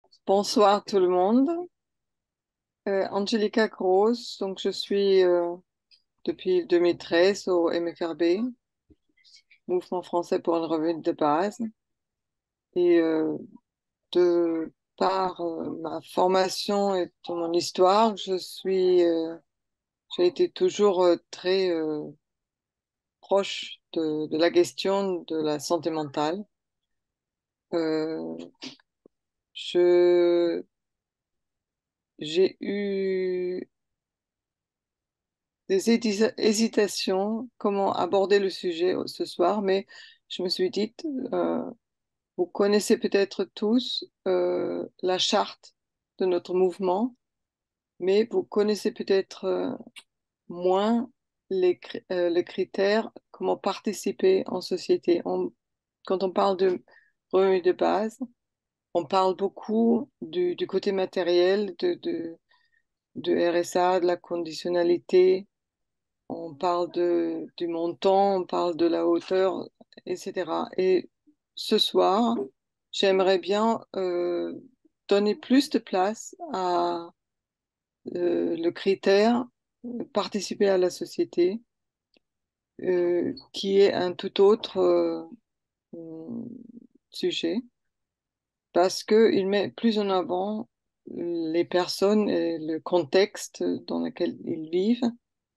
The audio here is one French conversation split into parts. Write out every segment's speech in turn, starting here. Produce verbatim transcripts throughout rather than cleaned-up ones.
Bonsoir tout le monde. Euh, Angelica Gross, donc je suis euh, depuis deux mille treize au M F R B, Mouvement français pour une revue de base. Et euh, de par euh, ma formation et de mon histoire, je suis, euh, j'ai été toujours euh, très euh, proche de, de la question de la santé mentale. Euh, je, j'ai eu des hési- hésitations, comment aborder le sujet ce soir, mais je me suis dit, euh, vous connaissez peut-être tous euh, la charte de notre mouvement, mais vous connaissez peut-être euh, moins les, cr- euh, les critères, comment participer en société. On- quand on parle de revenu de base, on parle beaucoup du, du côté matériel, de, de, de R S A, de la conditionnalité. On parle de, du montant, on parle de la hauteur, et cetera. Et ce soir, j'aimerais bien euh, donner plus de place à euh, le critère euh, participer à la société, euh, qui est un tout autre euh, euh, sujet, parce qu'il met plus en avant les personnes et le contexte dans lequel ils vivent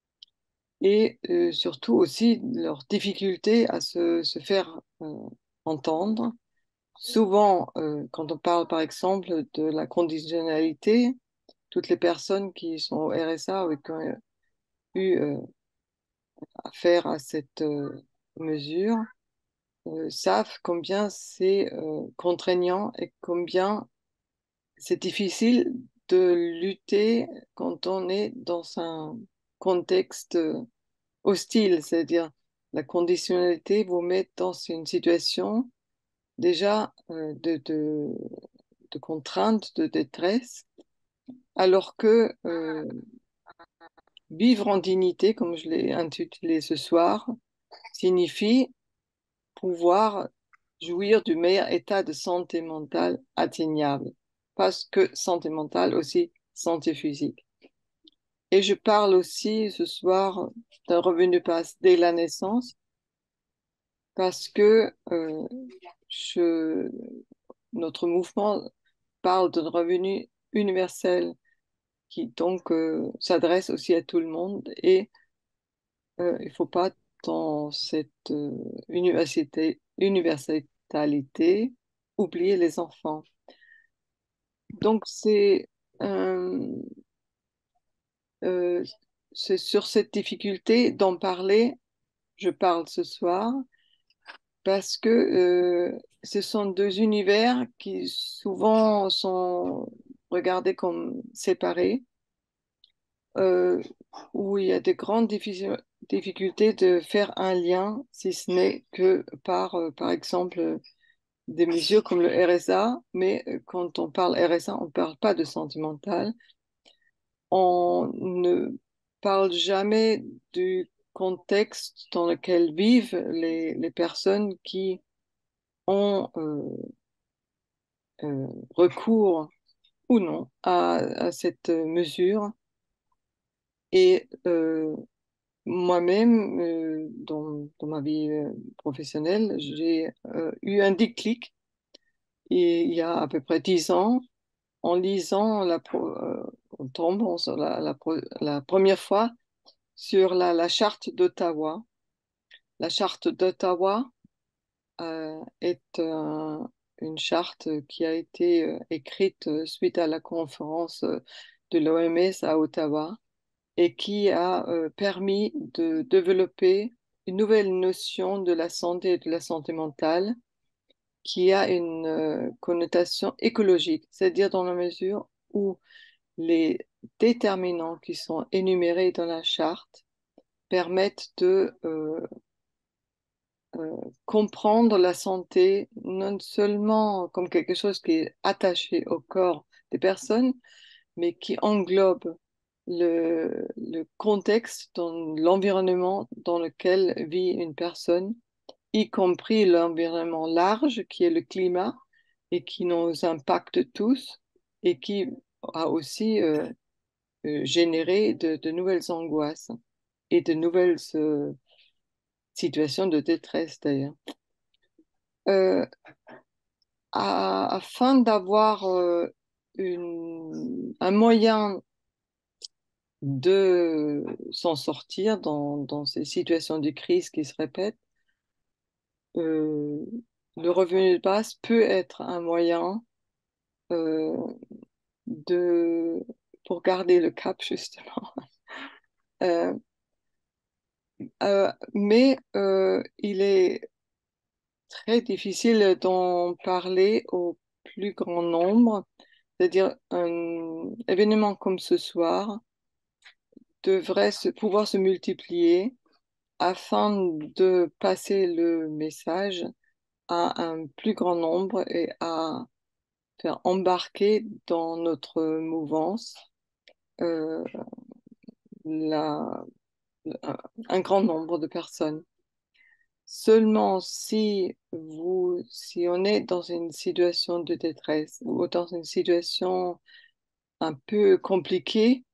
et euh, surtout aussi leur difficulté à se, se faire euh, entendre. Souvent, euh, quand on parle par exemple de la conditionnalité, toutes les personnes qui sont au R S A ou qui ont eu euh, affaire à cette euh, mesure euh, savent combien c'est euh, contraignant et combien c'est difficile de lutter quand on est dans un contexte hostile, c'est-à-dire la conditionnalité vous met dans une situation déjà euh, de, de, de contrainte, de détresse, alors que euh, vivre en dignité, comme je l'ai intitulé ce soir, signifie pouvoir jouir du meilleur état de santé mentale atteignable. Parce que santé mentale, aussi santé physique. Et je parle aussi ce soir d'un revenu de base dès la naissance, parce que euh, je, notre mouvement parle d'un revenu universel qui donc euh, s'adresse aussi à tout le monde et euh, il ne faut pas dans cette euh, université, universalité oublier les enfants. Donc c'est euh, euh, c'est sur cette difficulté d'en parler, je parle ce soir parce que euh, ce sont deux univers qui souvent sont regardés comme séparés, euh, où il y a de grandes diffi- difficultés de faire un lien, si ce n'est que par, euh, par exemple, des mesures comme le R S A, mais euh, quand on parle R S A, on ne parle pas de santé mentale. On ne parle jamais du contexte dans lequel vivent les, les personnes qui ont euh, euh, recours ou non à, à cette mesure. Et euh, moi-même, euh, dans, dans ma vie euh, professionnelle, j'ai euh, eu un déclic et, il y a à peu près dix ans en lisant, la, pro- euh, en tombant sur la, la, pro- la première fois sur la, la charte d'Ottawa. La charte d'Ottawa euh, est un- une charte qui a été euh, écrite euh, suite à la conférence euh, de l'O M S à Ottawa et qui a euh, permis de développer une nouvelle notion de la santé et de la santé mentale qui a une euh, connotation écologique, c'est-à-dire dans la mesure où les déterminants qui sont énumérés dans la charte permettent de euh, euh, comprendre la santé non seulement comme quelque chose qui est attaché au corps des personnes, mais qui englobe le, le contexte, dans l'environnement dans lequel vit une personne, y compris l'environnement large qui est le climat et qui nous impacte tous, et qui a aussi euh, euh, généré de, de nouvelles angoisses et de nouvelles euh, situations de détresse d'ailleurs. Euh, à- Afin d'avoir euh, une- un moyen de s'en sortir dans, dans ces situations de crise qui se répètent, euh, le revenu de base peut être un moyen euh, de, pour garder le cap justement. Euh, euh, mais euh, il est très difficile d'en parler au plus grand nombre, c'est-à-dire un événement comme ce soir devrait se, pouvoir se multiplier afin de passer le message à un plus grand nombre et à faire embarquer dans notre mouvance euh, la- un un grand nombre de personnes. Seulement si vous, si on est dans une situation de détresse ou dans une situation un peu compliquée,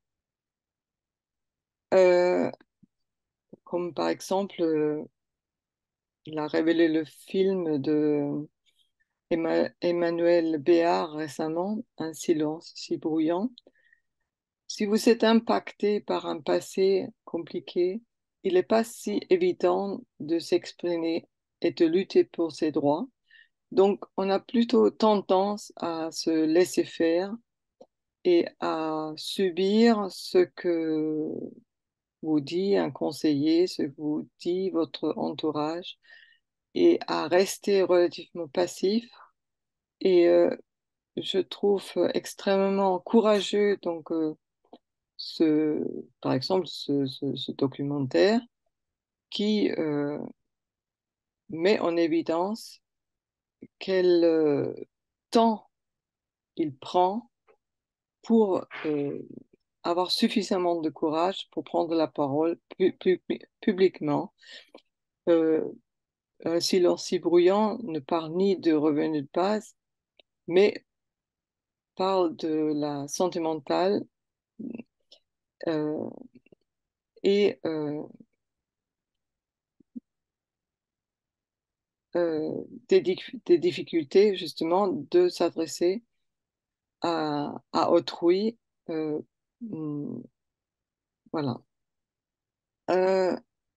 euh, comme par exemple, euh, il a révélé le film de Emma- Emmanuel Béard récemment, Un silence si bruyant. Si vous êtes impacté par un passé compliqué, il n'est pas si évident de s'exprimer et de lutter pour ses droits. Donc, on a plutôt tendance à se laisser faire et à subir ce que vous dit un conseiller, ce que vous dit votre entourage, et à rester relativement passif. Et euh, je trouve extrêmement courageux, donc, euh, ce, par exemple, ce, ce- ce documentaire qui euh, met en évidence quel euh, temps il prend pour euh, avoir suffisamment de courage pour prendre la parole pu- pu- publiquement. Euh, un silence si bruyant ne parle ni de revenus de base, mais parle de la santé mentale euh, et euh, euh, des, dif- des difficultés justement de s'adresser à, à autrui. euh, hmm, voilà. Euh,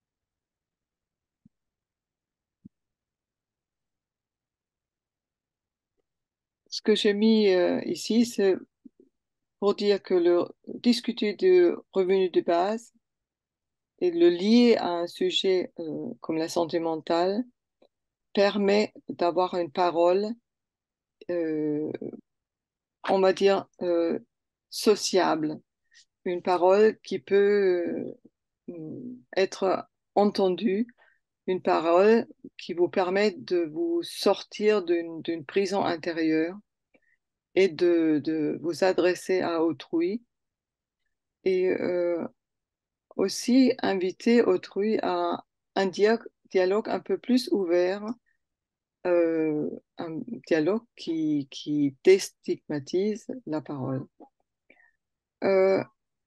Ce que j'ai mis euh, ici, c'est pour dire que le discuter de revenus de base et le lier à un sujet euh, comme la santé mentale permet d'avoir une parole, euh, on va dire, euh, sociable, une parole qui peut euh, être entendue, une parole qui vous permet de vous sortir d'une d'une prison intérieure et de, de vous adresser à autrui et euh, aussi inviter autrui à un dia- dialogue un peu plus ouvert, euh, un dialogue qui, qui déstigmatise la parole. Euh,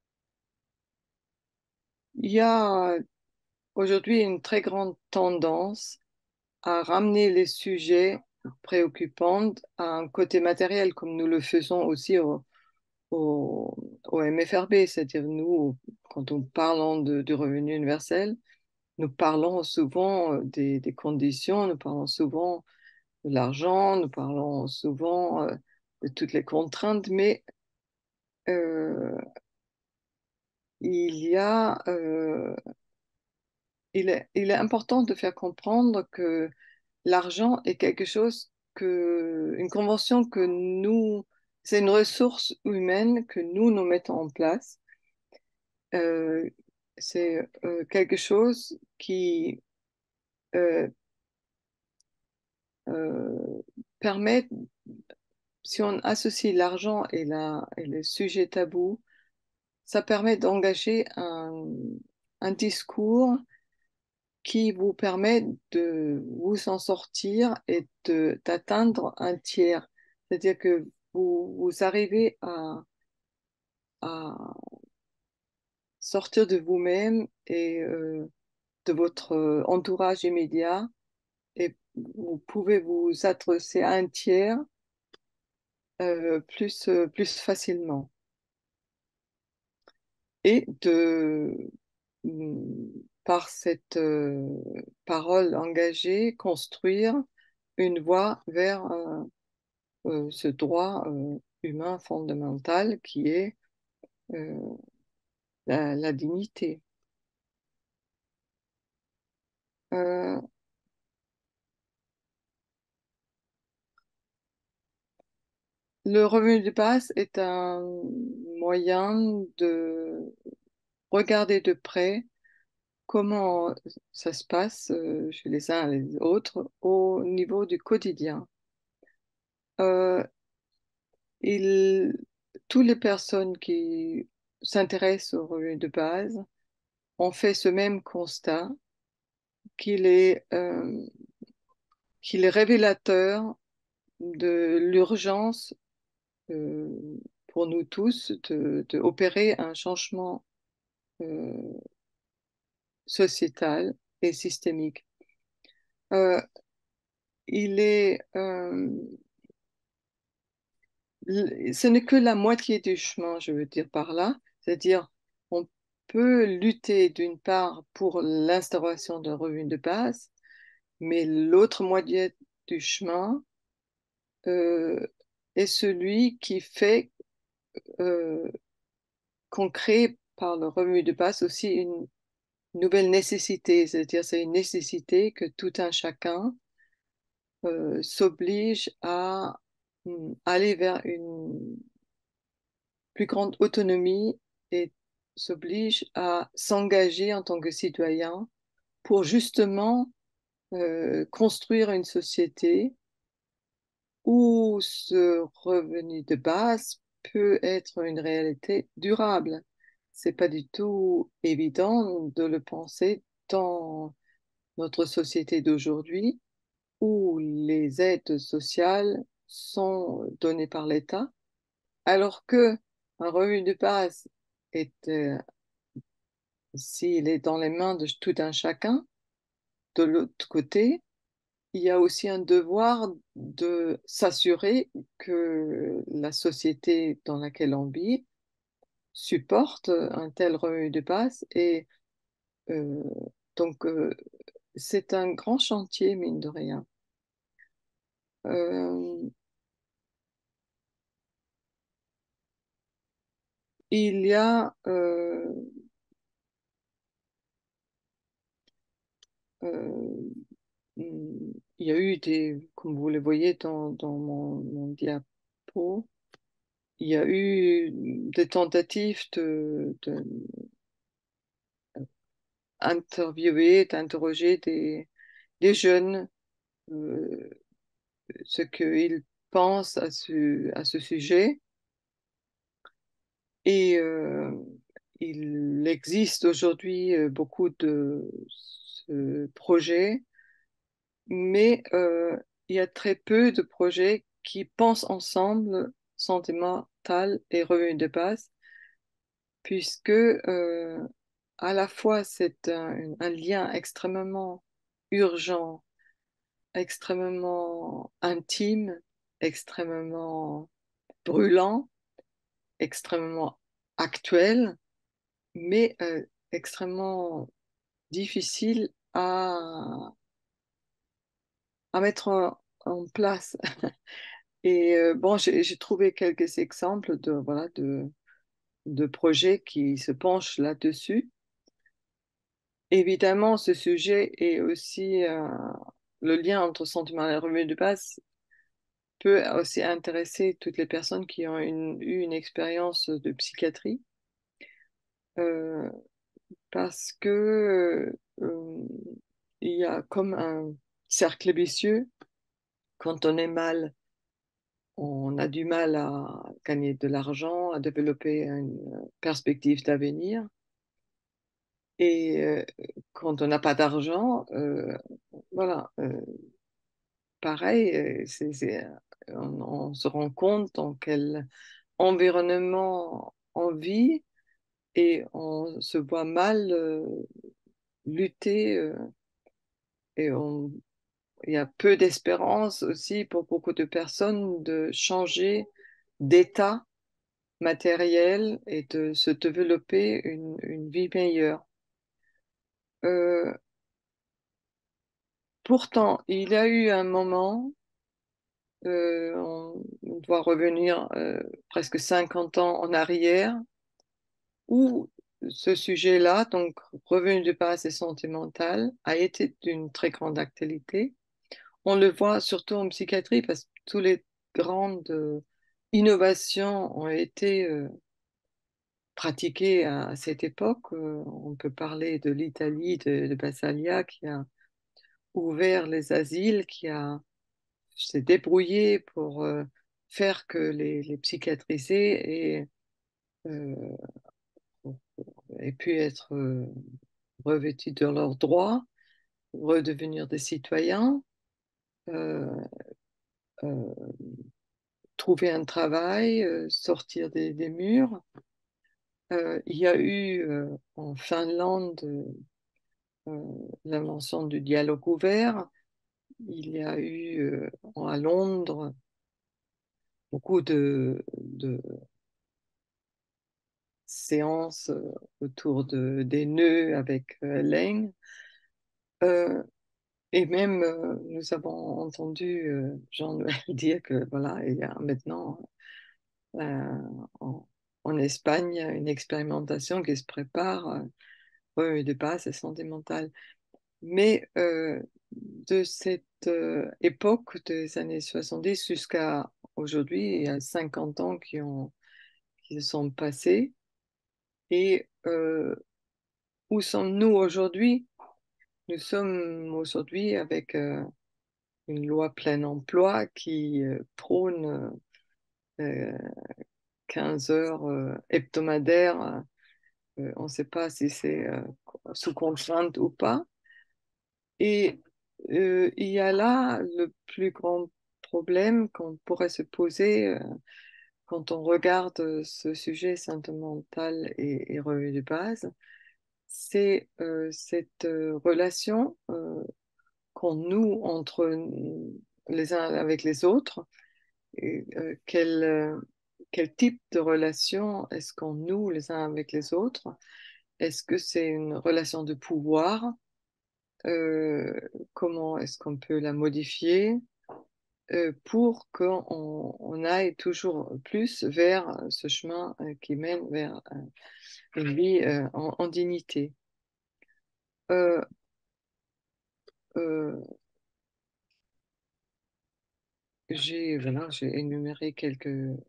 Il y a aujourd'hui une très grande tendance à ramener les sujets préoccupants à un côté matériel, comme nous le faisons aussi au, au, au M F R B, c'est-à-dire nous, quand on parle de, du revenu universel, nous parlons souvent euh, des, des conditions, nous parlons souvent de l'argent, nous parlons souvent euh, de toutes les contraintes, mais euh, il y a, euh, il est, il est important de faire comprendre que l'argent est quelque chose que, une convention que nous, c'est une ressource humaine que nous nous mettons en place. Euh, c'est euh, quelque chose qui euh, euh, permet, si on associe l'argent et, la, et les sujets tabous, ça permet d'engager un, un discours qui vous permet de vous en sortir et de, d'atteindre un tiers. C'est-à-dire que vous, vous arrivez à, à sortir de vous-même et euh, de votre euh, entourage immédiat et vous pouvez vous adresser à un tiers euh, plus, euh, plus facilement et de, mm, par cette euh, parole engagée, construire une voie vers euh, euh, ce droit euh, humain fondamental qui est euh, la, la dignité. Euh, le revenu de base est un moyen de regarder de près comment ça se passe euh, chez les uns et les autres au niveau du quotidien. Euh, il, toutes les personnes qui s'intéressent au revenu de base ont fait ce même constat qu'il est, euh, qu'il est révélateur de l'urgence euh, pour nous tous de, de opérer un changement euh, sociétal et systémique. Euh, il est, euh, ce n'est que la moitié du chemin, je veux dire par là, c'est-à-dire on peut lutter d'une part pour l'instauration d'un revenu de base, mais l'autre moitié du chemin euh, est celui qui fait euh, qu'on crée par le revenu de base aussi une nouvelle nécessité, c'est-à-dire c'est une nécessité que tout un chacun euh, s'oblige à mm, aller vers une plus grande autonomie et s'oblige à s'engager en tant que citoyen pour justement euh, construire une société où ce revenu de base peut être une réalité durable. C'est pas du tout évident de le penser dans notre société d'aujourd'hui où les aides sociales sont données par l'État, alors que un revenu de base est, euh, s'il est dans les mains de tout un chacun, de l'autre côté, il y a aussi un devoir de s'assurer que la société dans laquelle on vit supporte un tel revenu de base et euh, donc euh, c'est un grand chantier, mine de rien. Euh, il y a euh, euh, il y a eu des, comme vous le voyez dans, dans mon, mon diapo, il y a eu des tentatives de, de interviewer, d'interroger des, des jeunes, euh, ce qu'ils pensent à ce, à ce sujet. Et euh, il existe aujourd'hui euh, beaucoup de ce projet, mais euh, il y a très peu de projets qui pensent ensemble santé mentale et revenu de base, puisque euh, à la fois c'est un, un lien extrêmement urgent, extrêmement intime, extrêmement brûlant, extrêmement actuel, mais euh, extrêmement difficile à, à mettre en, en place. Et euh, bon, j'ai j'ai trouvé quelques exemples de, voilà, de, de projets qui se penchent là-dessus. Évidemment, ce sujet est aussi euh, le lien entre sentiment et revenu de base peut aussi intéresser toutes les personnes qui ont une- eu une expérience de psychiatrie, euh, parce que euh, il y a comme un cercle vicieux. Quand on est mal, on a du mal à gagner de l'argent, à développer une perspective d'avenir. Et euh, quand on n'a pas d'argent, euh, voilà, euh, pareil, euh, c'est, c'est- on, on se rend compte dans quel environnement on vit et on se voit mal euh, lutter euh, et on, il y a peu d'espérance aussi pour beaucoup de personnes de changer d'état matériel et de se développer une, une vie meilleure. Euh, Pourtant, il y a eu un moment, euh, on, on doit revenir euh, presque cinquante ans en arrière, où ce sujet-là, donc revenu de base et santé mentale, a été d'une très grande actualité. On le voit surtout en psychiatrie parce que toutes les grandes euh, innovations ont été euh, pratiquées à cette époque. Euh, on peut parler de l'Italie, de, de Basaglia, qui a ouvert les asiles, qui a s'est débrouillé pour euh, faire que les, les psychiatrisés aient, euh, aient pu être euh, revêtus de leurs droits, redevenir des citoyens, euh, euh, trouver un travail, euh, sortir des, des murs. Euh, il y a eu euh, en Finlande euh, l'invention du dialogue ouvert. Il y a eu euh, à Londres beaucoup de, de séances euh, autour de, des nœuds avec euh, Laing. Euh, et même, euh, nous avons entendu euh, Jean-Noël dire que voilà, il y a maintenant euh, en, en Espagne une expérimentation qui se prépare, euh, oui, de base, c'est santé mentale. Mais euh, de cette euh, époque des années soixante-dix jusqu'à aujourd'hui, il y a cinquante ans qui ont, qui se sont passés. Et euh, où sommes-nous aujourd'hui? Nous sommes aujourd'hui avec euh, une loi plein emploi qui euh, prône euh, quinze heures euh, hebdomadaires. Euh, on ne sait pas si c'est euh, sous contrainte ou pas. Et euh, il y a là le plus grand problème qu'on pourrait se poser euh, quand on regarde euh, ce sujet santé mentale et, et revenu de base, c'est euh, cette euh, relation euh, qu'on noue entre les uns avec les autres. Et, euh, quel, euh, quel type de relation est-ce qu'on noue les uns avec les autres? Est-ce que c'est une relation de pouvoir? Euh, Comment est-ce qu'on peut la modifier euh, pour qu'on on aille toujours plus vers ce chemin euh, qui mène vers euh, une vie euh, en, en dignité? Euh, euh, j'ai voilà, j'ai énuméré quelques,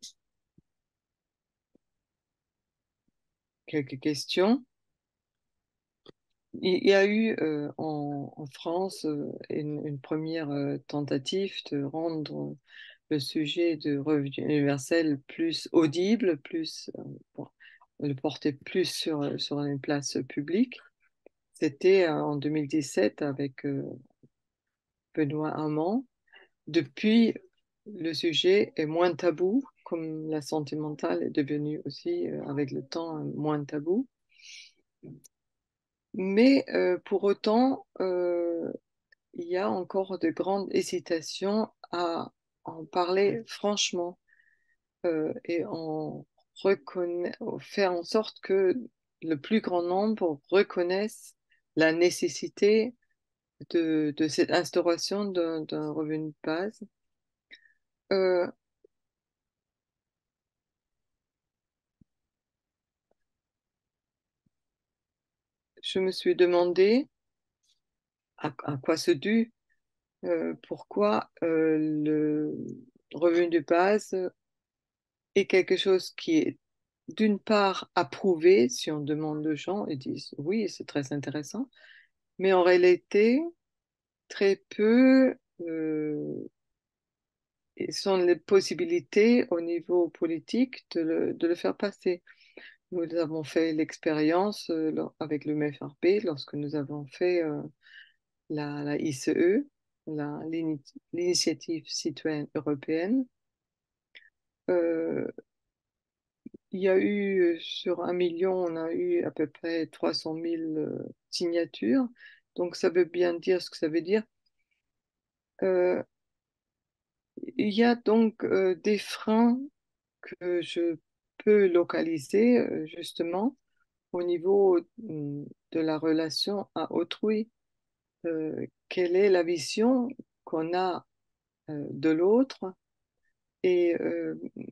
quelques questions. Il y a eu euh, en, en France euh, une, une première euh, tentative de rendre le sujet de revenu universel plus audible, plus, euh, bon, le porter plus sur, sur une place publique. C'était euh, en deux mille dix-sept avec euh, Benoît Hamon. Depuis, le sujet est moins tabou, comme la santé mentale est devenue aussi, euh, avec le temps, moins tabou. Mais euh, pour autant, euh, il y a encore de grandes hésitations à en parler franchement euh, et en reconna- faire en sorte que le plus grand nombre reconnaisse la nécessité de, de cette instauration d'un d'un revenu de base. Euh, je me suis demandé à, à quoi se dut, euh, pourquoi euh, le revenu de base est quelque chose qui est d'une part approuvé si on demande aux gens, ils disent oui, c'est très intéressant, mais en réalité, très peu euh, sont les possibilités au niveau politique de le, de le faire passer. Nous avons fait l'expérience euh, lors- avec le M F R P lorsque nous avons fait euh, la, la I C E. la- l'ini- l'initiative citoyenne européenne. Euh, il y a eu, sur un million, on a eu à peu près trois cent mille euh, signatures. Donc, ça veut bien dire ce que ça veut dire. Euh, il y a donc euh, des freins que je peux localiser, euh, justement, au niveau mm, de la relation à autrui. Euh, quelle est la vision qu'on a euh, de l'autre et euh,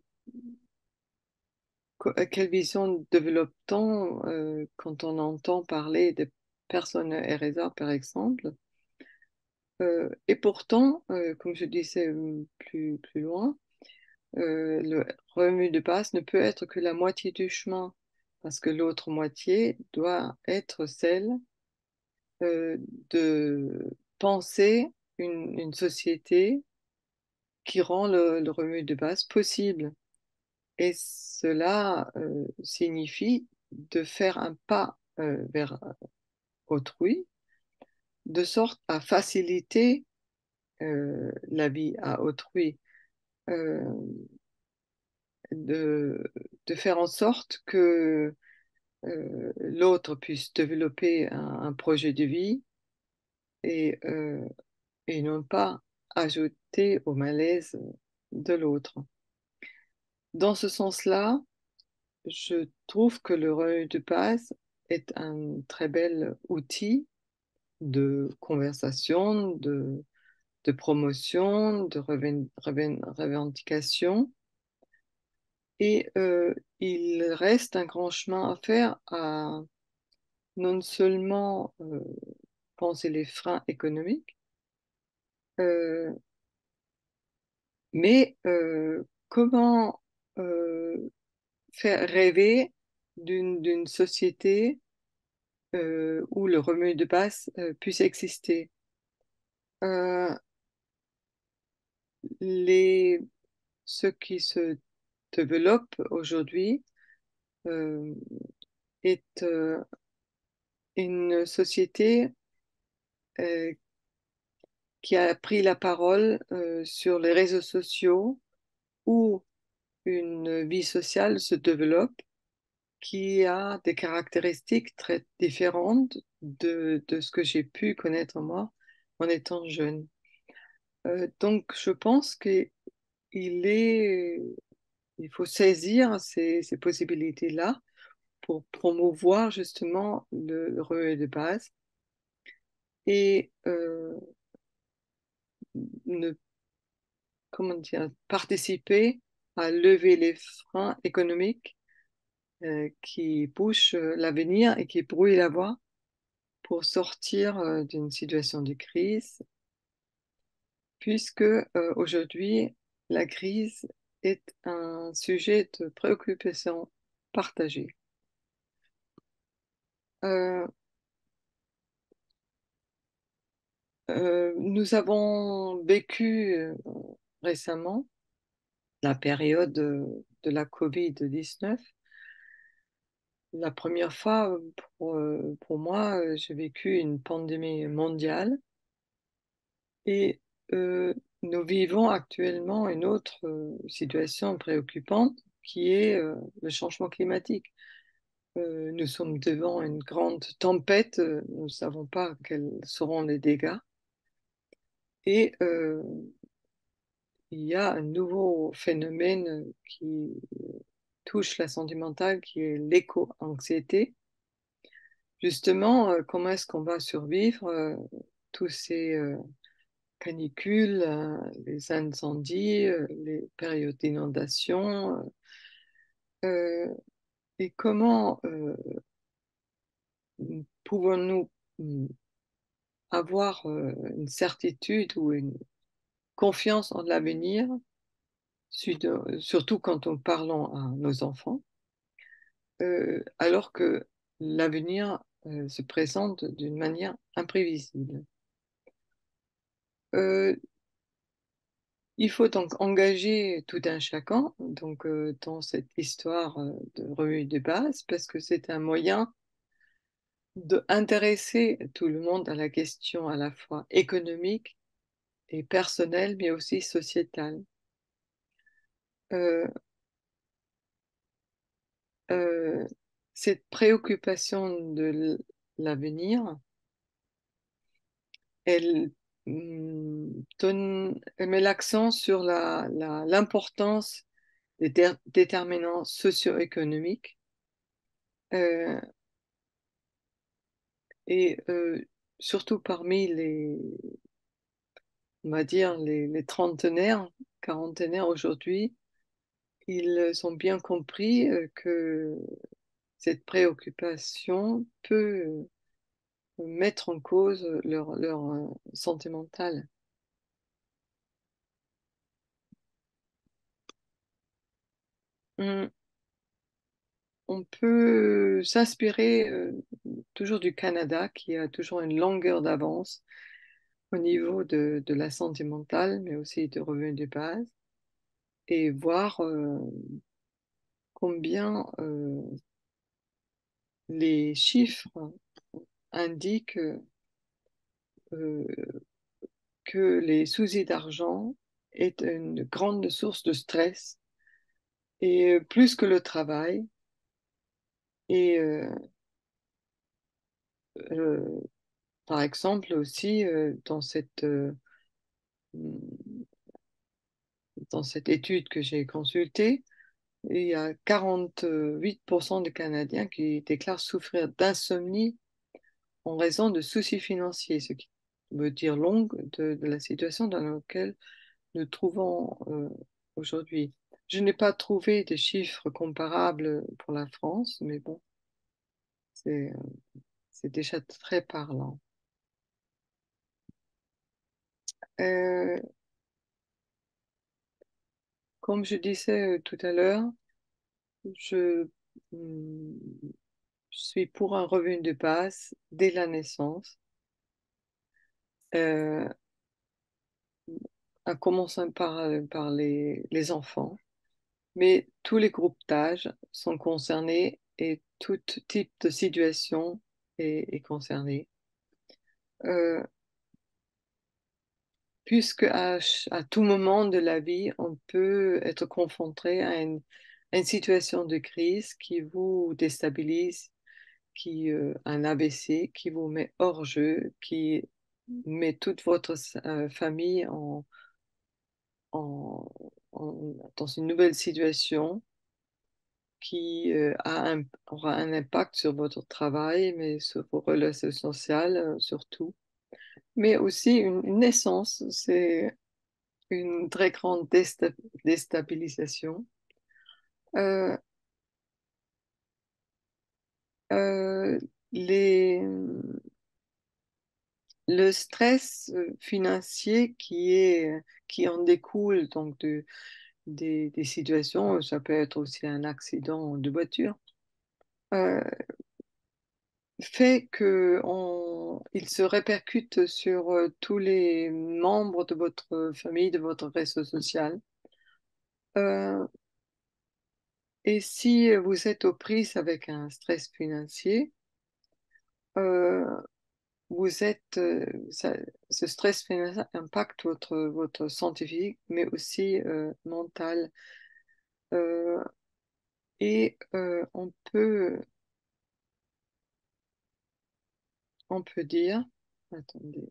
co- euh, quelle vision développe-t-on euh, quand on entend parler de personnes R S A, par exemple. Euh, et pourtant, euh, comme je disais euh, plus, plus loin, euh, le revenu de base ne peut être que la moitié du chemin, parce que l'autre moitié doit être celle euh, de penser une, une société qui rend le, le revenu de base possible. Et cela euh, signifie de faire un pas euh, vers autrui, de sorte à faciliter euh, la vie à autrui, euh, de, de faire en sorte que euh, l'autre puisse développer un, un projet de vie et, euh, et non pas ajouter au malaise de l'autre. Dans ce sens-là, je trouve que le revenu de base est un très bel outil de conversation, de, de promotion, de reven- reven- revendication. Et euh, il reste un grand chemin à faire à non seulement euh, penser les freins économiques, euh, mais euh, comment euh, faire rêver d'une d'une société euh, où le revenu de base euh, puisse exister. Euh, les, ce qui se développe aujourd'hui euh, est euh, une société euh, qui a pris la parole euh, sur les réseaux sociaux où une vie sociale se développe qui a des caractéristiques très différentes de, de ce que j'ai pu connaître moi en étant jeune. Euh, donc, je pense qu'il est, il faut saisir ces, ces possibilités-là pour promouvoir justement le revenu de base et euh, ne, comment dire, participer à lever les freins économiques euh, qui bouchent euh, l'avenir et qui brouillent la voie pour sortir euh, d'une situation de crise, puisque euh, aujourd'hui, la crise est un sujet de préoccupation partagée. Euh, euh, nous avons vécu euh, récemment la période euh, de la covid dix-neuf. La première fois, pour, euh, pour moi, euh, j'ai vécu une pandémie mondiale et euh, nous vivons actuellement une autre euh, situation préoccupante qui est euh, le changement climatique. Euh, nous sommes devant une grande tempête, euh, nous ne savons pas quels seront les dégâts et euh, il y a un nouveau phénomène qui touche la santé mentale qui est l'éco-anxiété. Justement, euh, comment est-ce qu'on va survivre euh, tous ces euh, canicules, euh, les incendies, euh, les périodes d'inondation, euh, et comment euh, pouvons-nous mm, avoir euh, une certitude ou une confiance en l'avenir, sud- surtout quand on parlons à nos enfants, euh, alors que l'avenir euh, se présente d'une manière imprévisible. Euh, Il faut donc engager tout un chacun donc, euh, dans cette histoire euh, de revue de base parce que c'est un moyen d'intéresser tout le monde à la question à la fois économique et personnelle, mais aussi sociétale. Euh, euh, cette préoccupation de l- l'avenir, elle, hum, donne, elle met l'accent sur la, la- l'importance des dé- déterminants socio-économiques euh, et euh, surtout parmi les, on va dire, les, les trentenaires, quarantenaires aujourd'hui, ils ont bien compris euh, que cette préoccupation peut euh, mettre en cause leur, leur euh, santé mentale. On, on peut s'inspirer euh, toujours du Canada, qui a toujours une longueur d'avance au niveau de, de la santé mentale, mais aussi de revenus de base, et voir euh, combien euh, les chiffres indiquent euh, que les soucis d'argent est une grande source de stress, et euh, plus que le travail. Et euh, euh, par exemple aussi euh, dans cette, euh, dans cette étude que j'ai consultée, il y a quarante-huit pour cent des Canadiens qui déclarent souffrir d'insomnie en raison de soucis financiers, ce qui veut dire longue de, de la situation dans laquelle nous nous trouvons euh, aujourd'hui. Je n'ai pas trouvé de chiffres comparables pour la France, mais bon, c'est euh, c'est déjà très parlant. Euh, Comme je disais euh, tout à l'heure, je, hum, je suis pour un revenu de base dès la naissance, euh, en commençant par, euh, par les, les enfants, mais tous les groupes d'âge sont concernés et tout type de situation est, est concerné. Euh, Puisque à, ch- à tout moment de la vie, on peut être confronté à une, à une situation de crise qui vous déstabilise, qui, euh, un A V C, qui vous met hors jeu, qui met toute votre euh, famille en, en- en- dans une nouvelle situation qui euh, a un- aura un impact sur votre travail, mais sur vos relations sociales euh, surtout, mais aussi une, une naissance. C'est une très grande désta- déstabilisation. Euh, euh, les, le stress euh, financier qui est, qui en découle donc de, des, des situations, ça peut être aussi un accident de voiture, euh, fait que on, il se répercute sur euh, tous les membres de votre famille, de votre réseau social. Euh, et si vous êtes aux prises avec un stress financier, euh, vous êtes, euh, ça- ce stress financier impacte votre, votre santé physique, mais aussi euh, mentale. Euh, et euh, on peut, on peut dire, attendez,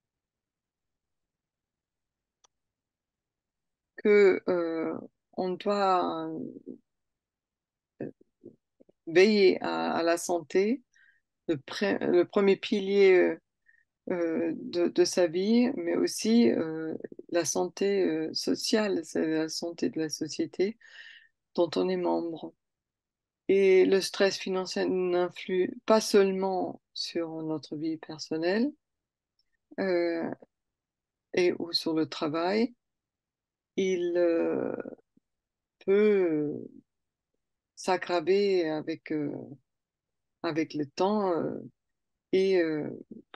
que euh, on doit euh, veiller à, à la santé, le, pre- le premier pilier euh, euh, de, de sa vie, mais aussi euh, la santé euh, sociale, c'est la santé de la société dont on est membre. Et le stress financier n'influe pas seulement sur notre vie personnelle euh, et ou sur le travail, il euh, peut s'aggraver avec, euh, avec le temps euh, et euh,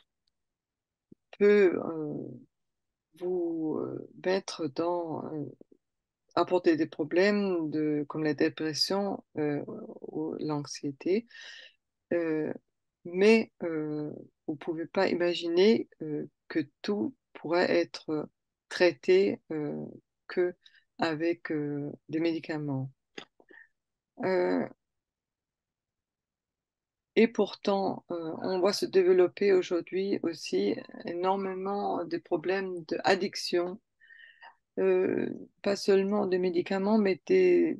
peut euh, vous euh, mettre dans, euh, apporter des problèmes de, comme la dépression euh, ou l'anxiété. Euh, mais euh, vous ne pouvez pas imaginer euh, que tout pourrait être traiter euh, que avec euh, des médicaments. Euh, et pourtant, euh, on voit se développer aujourd'hui aussi énormément de problèmes d'addiction, euh, pas seulement des médicaments, mais des,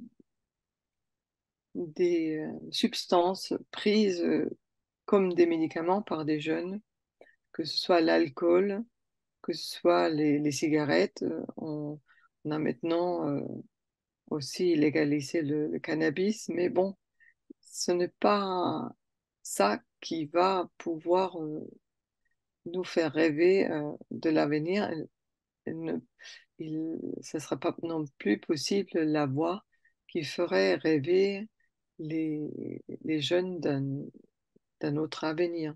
des euh, substances prises euh, comme des médicaments par des jeunes, que ce soit l'alcool, que ce soit les, les cigarettes. Euh, on, on a maintenant euh, aussi légalisé le, le cannabis, mais bon, ce n'est pas ça qui va pouvoir euh, nous faire rêver euh, de l'avenir. Il ne il, ce sera pas non plus possible la voie qui ferait rêver les, les jeunes d'un d'un autre avenir.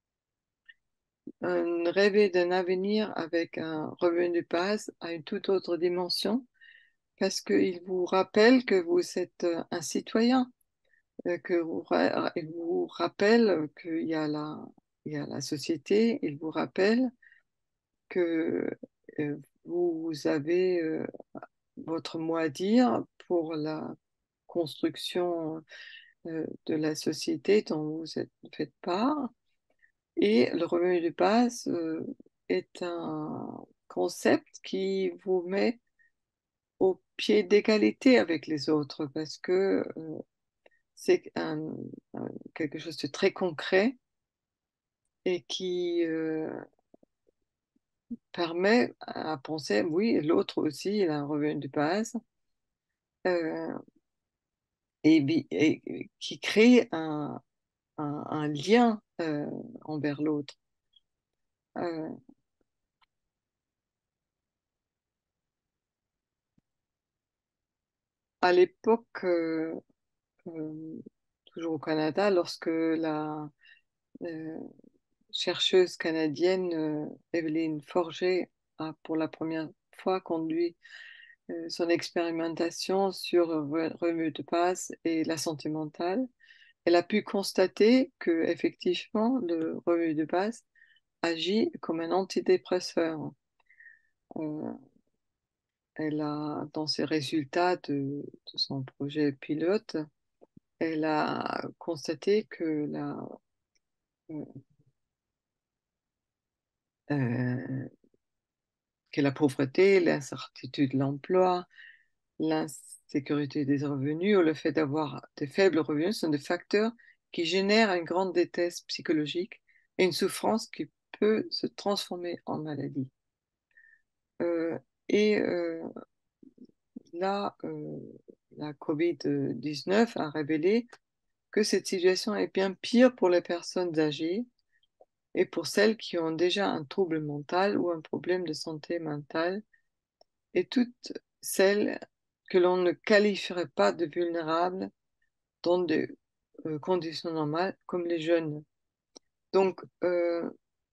Un, rêver d'un avenir avec un revenu de base a une toute autre dimension parce qu'il vous rappelle que vous êtes euh, un citoyen, euh, que vous, ra- il vous rappelle qu'il y a la, il y a la société, il vous rappelle que euh, vous avez euh, votre mot à dire pour la construction euh, de la société dont vous êtes, faites part. Et le revenu de base euh, est un concept qui vous met au pied d'égalité avec les autres parce que euh, c'est un- un- quelque chose de très concret et qui euh, permet à penser, oui, l'autre aussi, il a un revenu de base euh, et, bi- et qui crée un, un- un lien euh, envers l'autre. Euh, à l'époque, euh, euh, toujours au Canada, lorsque la euh, chercheuse canadienne euh, Evelyne Forget a pour la première fois conduit euh, son expérimentation sur le revenu de base et la santé mentale, elle a pu constater que effectivement le revenu de base agit comme un antidépresseur. Euh, elle a, dans ses résultats de, de son projet pilote, elle a constaté que la, euh, que la pauvreté, l'incertitude de l'emploi, l'insécurité des revenus ou le fait d'avoir de faibles revenus sont des facteurs qui génèrent une grande détresse psychologique et une souffrance qui peut se transformer en maladie. Euh, et euh, là, euh, la covid dix-neuf a révélé que cette situation est bien pire pour les personnes âgées et pour celles qui ont déjà un trouble mental ou un problème de santé mentale et toutes celles que l'on ne qualifierait pas de vulnérables dans des euh, conditions normales, comme les jeunes. Donc, euh,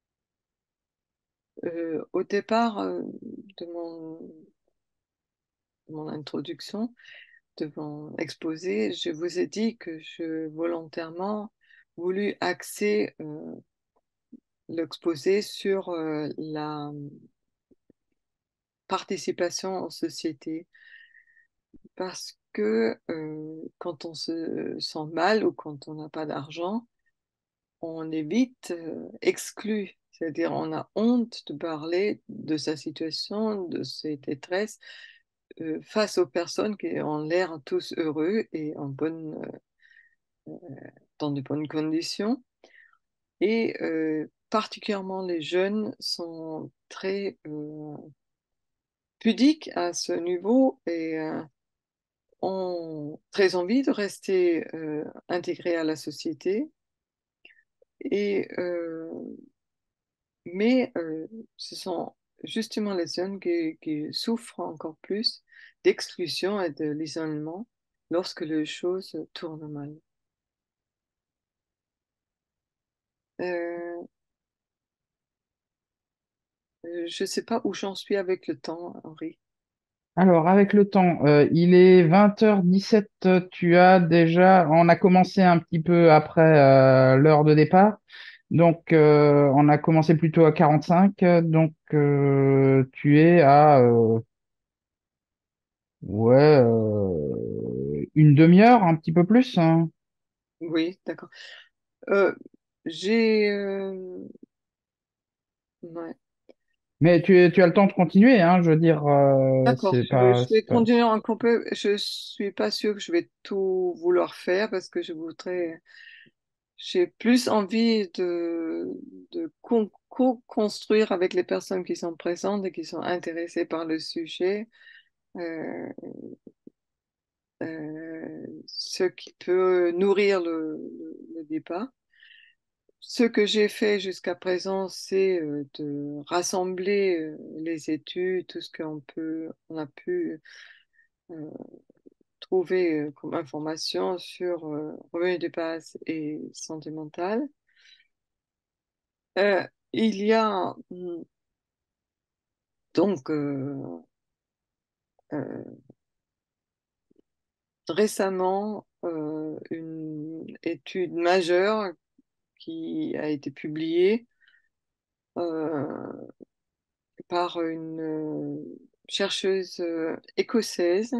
euh, au départ euh, de mon, de mon introduction, de mon exposé, je vous ai dit que je volontairement voulu axer euh, l'exposé sur euh, la participation en société, parce que euh, quand on se sent mal ou quand on n'a pas d'argent, on est vite euh, exclu. C'est-à-dire, on a honte de parler de sa situation, de ses détresses, euh, face aux personnes qui ont l'air tous heureux et en bonne, euh, dans de bonnes conditions. Et euh, particulièrement les jeunes sont très euh, pudiques à ce niveau et euh, ont très envie de rester euh, intégrés à la société. Et euh, Mais euh, ce sont justement les jeunes qui, qui souffrent encore plus d'exclusion et de l'isolement lorsque les choses tournent mal. Euh, euh, je ne sais pas où j'en suis avec le temps, Henri. Alors, avec le temps, euh, il est vingt heures dix-sept. Tu as déjà, on a commencé un petit peu après euh, l'heure de départ. Donc, euh, on a commencé plutôt à quarante-cinq. Donc, euh, tu es à euh, ouais, euh, une demi-heure, un petit peu plus, hein. Oui, d'accord. Euh, j'ai... euh, ouais. Mais tu, tu as le temps de continuer, hein. Je veux dire, euh, D'accord, c'est je, pas, je vais c'est pas- continuer un peu. Je suis pas sûre que je vais tout vouloir faire parce que je voudrais... J'ai plus envie de, de con- co-construire avec les personnes qui sont présentes et qui sont intéressées par le sujet, euh, euh, ce qui peut nourrir le, le- le débat. Ce que j'ai fait jusqu'à présent, c'est euh, de rassembler euh, les études, tout ce qu'on peut, on a pu euh, trouver euh, comme information sur euh, revenu de base et santé mentale. Euh, il y a hum, donc euh, euh, récemment euh, une étude majeure qui a été publiée euh, par une euh, chercheuse euh, écossaise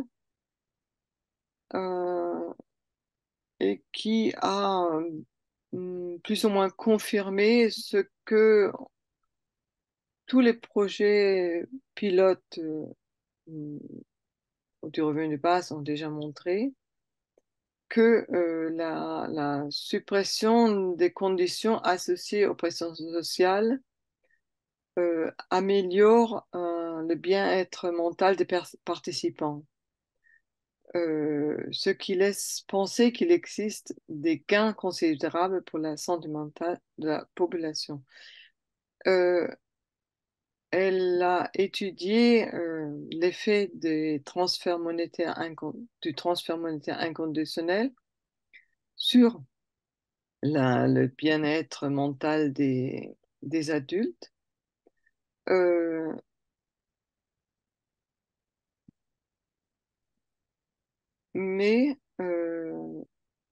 euh, et qui a hum, plus ou moins confirmé ce que tous les projets pilotes euh, hum, du revenu de base ont déjà montré que euh, la, la suppression des conditions associées aux pressions sociales euh, améliore euh, le bien-être mental des pers- participants, euh, ce qui laisse penser qu'il existe des gains considérables pour la santé mentale de la population. Euh, Elle a étudié euh, l'effet des transferts monétaires incon- du transfert monétaire inconditionnel sur la- le bien-être mental des, des adultes. Euh, mais euh,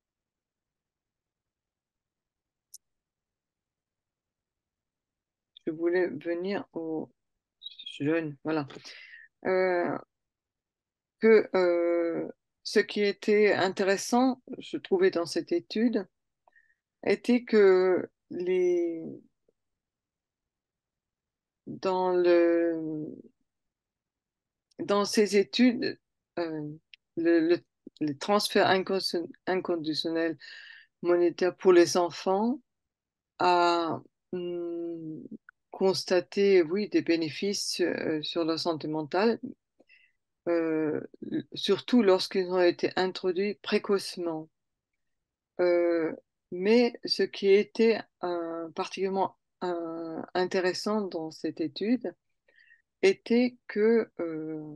je voulais venir aux jeunes, voilà. Euh, que euh, ce qui était intéressant, je trouvais dans cette étude, était que les, dans le, dans ces études, euh, le, le, les transferts incon- inconditionnels monétaires pour les enfants a hum, constaté, oui, des bénéfices euh, sur la santé mentale, euh, surtout lorsqu'ils ont été introduits précocement. Euh, mais ce qui était euh, particulièrement euh, intéressant dans cette étude était que euh,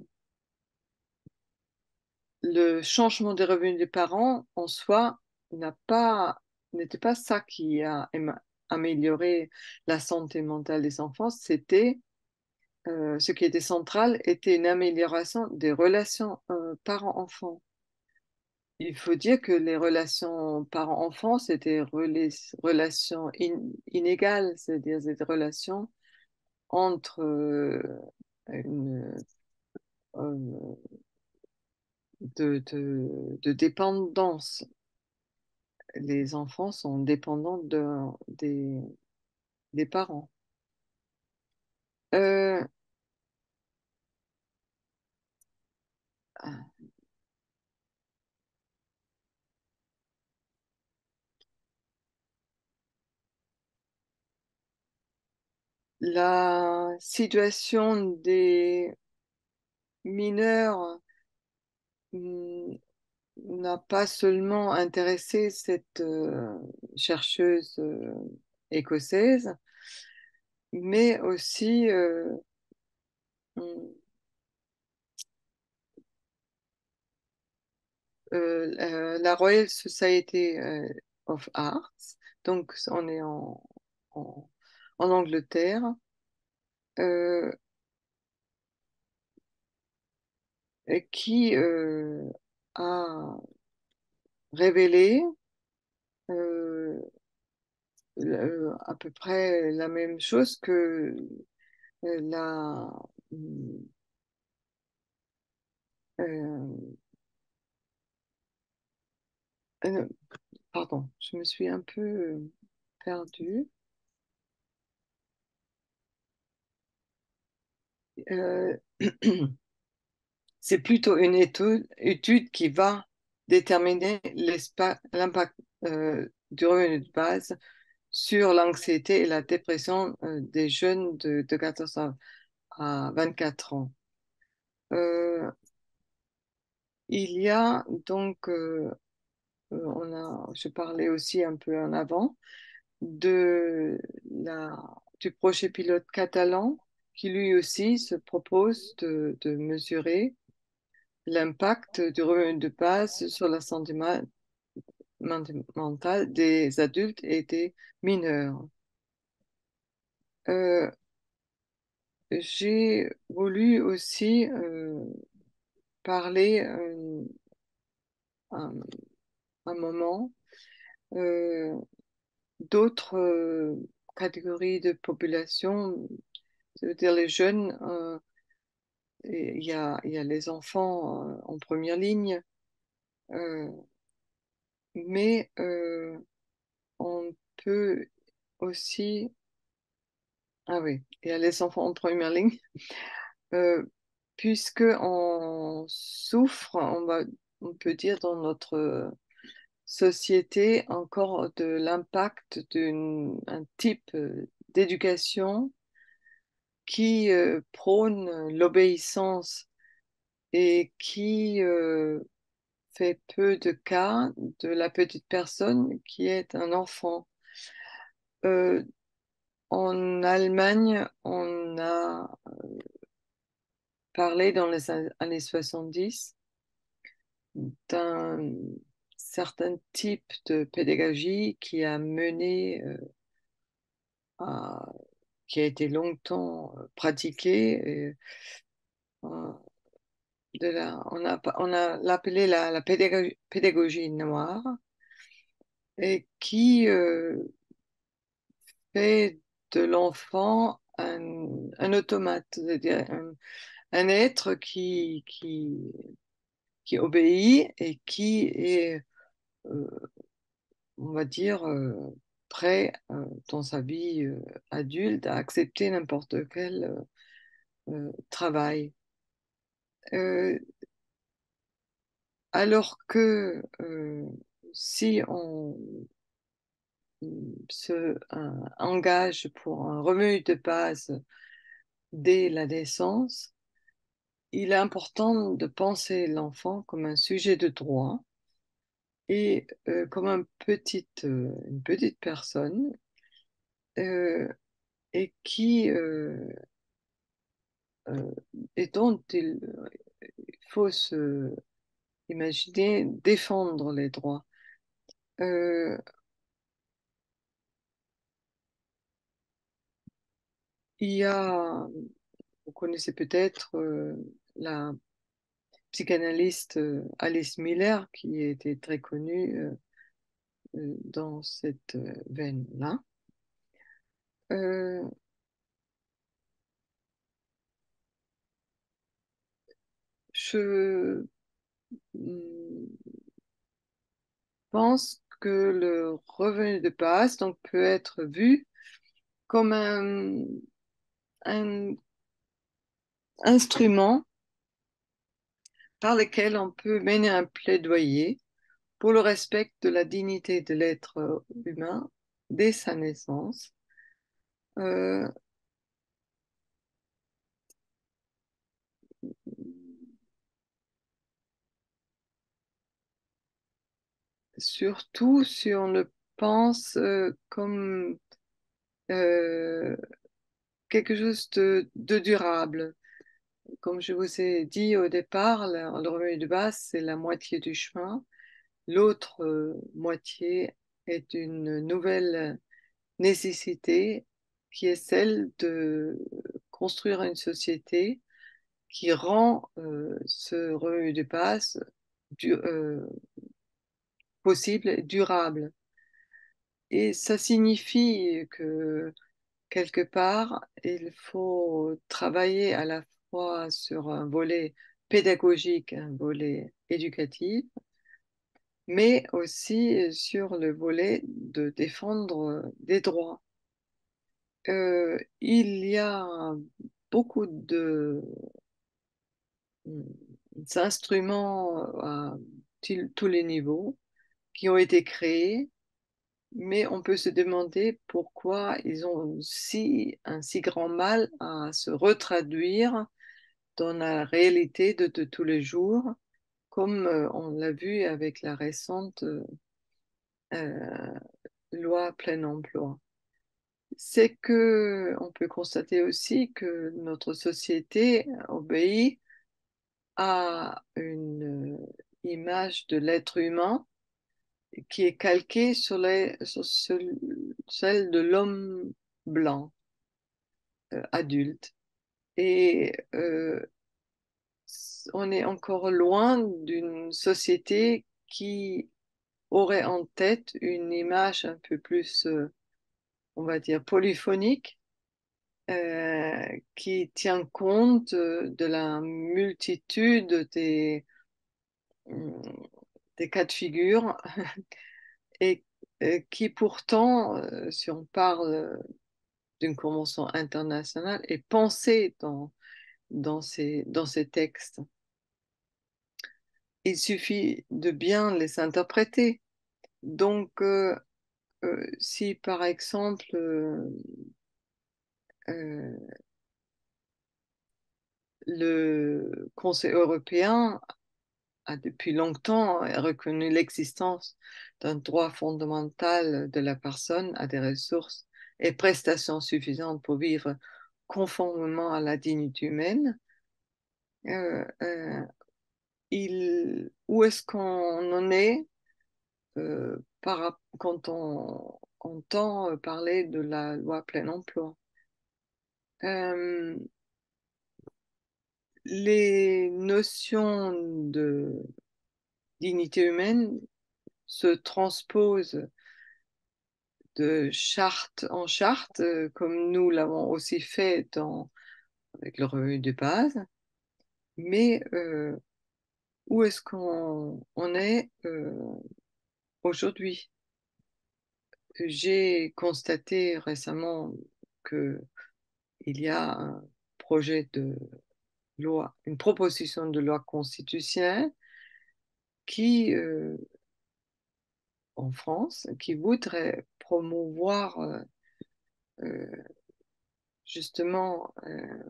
le changement des revenus des parents en soi n'a pas, n'était pas ça qui a éma- amélioré la santé mentale des enfants, c'était euh, ce qui était central était une amélioration des relations euh, parents-enfants. Il faut dire que les relations parents-enfants, c'était rela- relations in- inégales, c'est-à-dire des relations entre euh, une, euh, de, de, de dépendance. Les enfants sont dépendants de, des, des parents. Euh, la situation des mineurs hum, n'a pas seulement intéressé cette euh, chercheuse euh, écossaise, mais aussi euh, hum, euh, la la Royal Society euh, of Arts, donc on est en, en, en Angleterre, euh, et qui euh, a révélé euh, euh, à peu près la même chose que euh, la... euh, euh, pardon, je me suis un peu euh, perdue. Euh, c'est plutôt une étude, étude qui va déterminer l'espa- l'impact euh, du revenu de base sur l'anxiété et la dépression euh, des jeunes de, de quatorze à, à vingt-quatre ans. Euh, il y a donc, euh, euh, on a, je parlais aussi un peu en avant, de la, du projet pilote catalan qui lui aussi se propose de, de mesurer l'impact du revenu de base sur la santé ma- mentale des adultes et des mineurs. Euh, j'ai voulu aussi euh, parler euh, un, un moment euh, d'autres euh, catégories de population, c'est-à-dire les jeunes. euh, et Il y a, il y a les enfants euh, en première ligne, euh, mais euh, on peut aussi... Ah oui, il y a les enfants en première ligne, euh, puisque on souffre, on va, on peut dire dans notre société encore de l'impact d'un type euh, d'éducation qui euh, prône l'obéissance et qui euh, fait peu de cas de la petite personne qui est un enfant. Euh, en Allemagne, on a parlé dans les an- années soixante-dix d'un certain type de pédagogie qui a mené euh, à, qui a été longtemps euh, pratiqué. Et, euh, de la, on a, on a l'appelé la, la pédagogie, pédagogie noire et qui euh, fait de l'enfant un, un automate, c'est-à-dire un, un être qui, qui, qui obéit et qui est, euh, on va dire, euh, prêt euh, dans sa vie euh, adulte à accepter n'importe quel euh, euh, travail. Euh, alors que euh, si on se euh, engage pour un revenu de base dès la naissance, il est important de penser l'enfant comme un sujet de droit et euh, comme un petite, euh, une petite personne euh, et qui euh, euh, et dont il faut se imaginer défendre les droits. Euh, il y a, vous connaissez peut-être euh, la psychanalyste euh, Alice Miller qui était très connue euh, euh, dans cette euh, veine-là. Euh, je mm, pense que le revenu de base donc, peut être vu comme un, un instrument par lequel on peut mener un plaidoyer pour le respect de la dignité de l'être humain dès sa naissance. Euh, surtout si on le pense euh, comme euh, quelque chose de, de durable. Comme je vous ai dit au départ, le, le revenu de base, c'est la moitié du chemin. L'autre euh, moitié est une nouvelle nécessité qui est celle de construire une société qui rend euh, ce revenu de base du, euh, possible et durable. Et ça signifie que quelque part, il faut travailler à la fois sur un volet pédagogique, un volet éducatif, mais aussi sur le volet de défendre des droits. Euh, il y a beaucoup de instruments à til- tous les niveaux qui ont été créés, mais on peut se demander pourquoi ils ont si, un si grand mal à se retraduire dans la réalité de, de tous les jours, comme euh, on l'a vu avec la récente euh, loi plein emploi. C'est que on peut constater aussi que notre société obéit à une euh, image de l'être humain qui est calquée sur, les, sur ce- celle de l'homme blanc euh, adulte. Et euh, on est encore loin d'une société qui aurait en tête une image un peu plus, euh, on va dire, polyphonique, euh, qui tient compte euh, de la multitude des, hum, des cas de figure et euh, qui pourtant, euh, si on parle d'une convention internationale, est pensée dans, dans ces, dans ces textes. Il suffit de bien les interpréter. Donc, euh, euh, si par exemple euh, euh, le Conseil européen a depuis longtemps reconnu l'existence d'un droit fondamental de la personne à des ressources et prestations suffisantes pour vivre conformément à la dignité humaine, euh, euh, il, où est-ce qu'on en est euh, par, quand on entend parler de la loi plein emploi? Euh, les notions de dignité humaine se transposent de charte en charte, euh, comme nous l'avons aussi fait dans, avec le revenu de base, mais euh, où est-ce qu'on on est euh, aujourd'hui? J'ai constaté récemment que il y a un projet de loi, une proposition de loi constitutionnelle qui, euh, en France, qui voudrait promouvoir euh, euh, justement euh,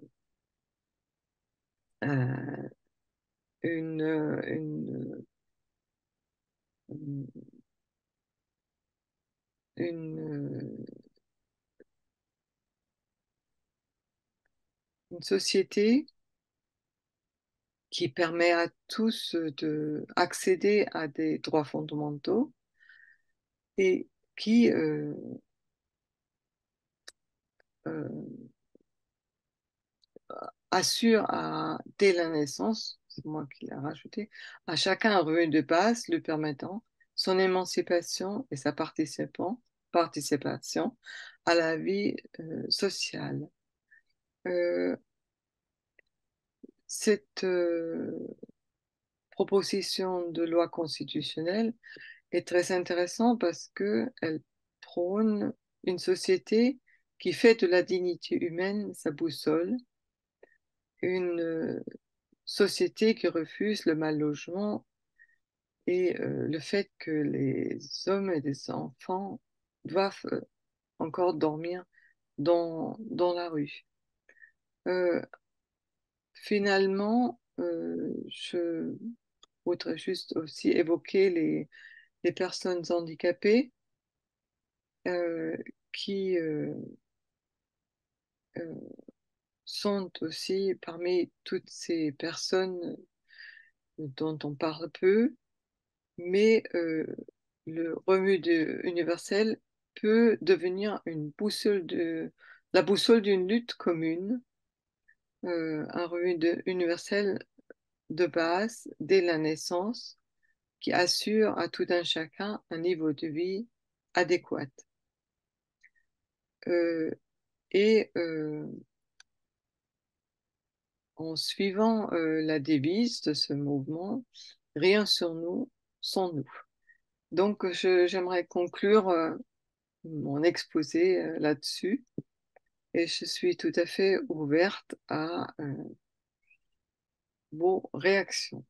euh, une, une, une, une société qui permet à tous de accéder à des droits fondamentaux et qui euh, euh, assure à, dès la naissance, c'est moi qui l'ai rajouté, à chacun un revenu de base lui permettant son émancipation et sa participant, participation à la vie euh, sociale. Euh, cette euh, proposition de loi constitutionnelle est très intéressante parce qu'elle prône une société qui fait de la dignité humaine sa boussole, une euh, société qui refuse le mal logement et euh, le fait que les hommes et les enfants doivent euh, encore dormir dans, dans la rue. Euh, finalement, euh, je voudrais juste aussi évoquer les, les personnes handicapées euh, qui euh, euh, sont aussi parmi toutes ces personnes dont on parle peu, mais euh, le revenu de- universel peut devenir une boussole de, la boussole d'une lutte commune, euh, un revenu de- universel de base dès la naissance qui assure à tout un chacun un niveau de vie adéquat. euh, et euh, en suivant euh, la devise de ce mouvement, rien sur nous sans nous. Donc, je- j'aimerais conclure euh, mon exposé euh, là-dessus et je suis tout à fait ouverte à euh, vos réactions.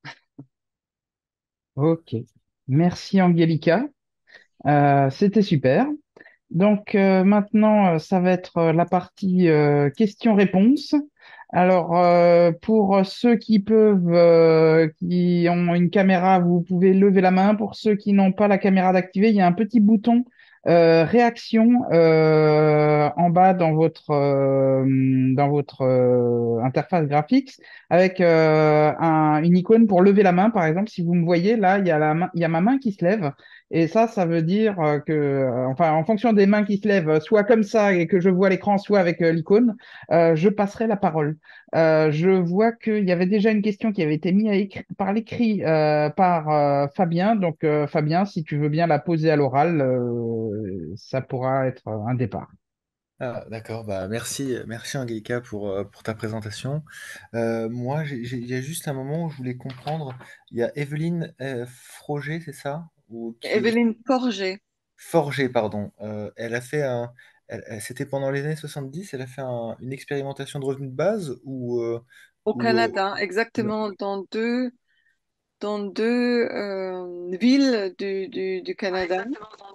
Ok. Merci Angelica. Euh, c'était super. Donc euh, maintenant, euh, ça va être euh, la partie euh, questions-réponses. Alors, euh, pour ceux qui peuvent, euh, qui ont une caméra, vous pouvez lever la main. Pour ceux qui n'ont pas la caméra d'activer, il y a un petit bouton euh, réaction euh, en bas dans votre, euh, dans votre euh, interface graphique avec euh, un- une icône pour lever la main. Par exemple, si vous me voyez là, il y a la main, il y a ma main qui se lève. Et ça, ça veut dire euh, que, euh, enfin, en fonction des mains qui se lèvent, euh, soit comme ça et que je vois l'écran, soit avec euh, l'icône, euh, je passerai la parole. Euh, je vois qu'il y avait déjà une question qui avait été mise à écrit- par l'écrit euh, par euh, Fabien. Donc, euh, Fabien, si tu veux bien la poser à l'oral, euh, ça pourra être euh, un départ. Ah, d'accord, bah merci, merci Angelica pour, euh, pour ta présentation. Euh, moi, j'ai- j'ai- il y a juste un moment où je voulais comprendre. Il y a Evelyne euh, Froger, c'est ça? Ou qui est Evelyne Forger, Forger, pardon. Euh, elle a fait un. Elle- elle- c'était pendant les années soixante-dix, elle a fait un- une expérimentation de revenu de base ou. euh, au ou euh, Canada, exactement dans deux, dans deux euh, villes du, du, du Canada.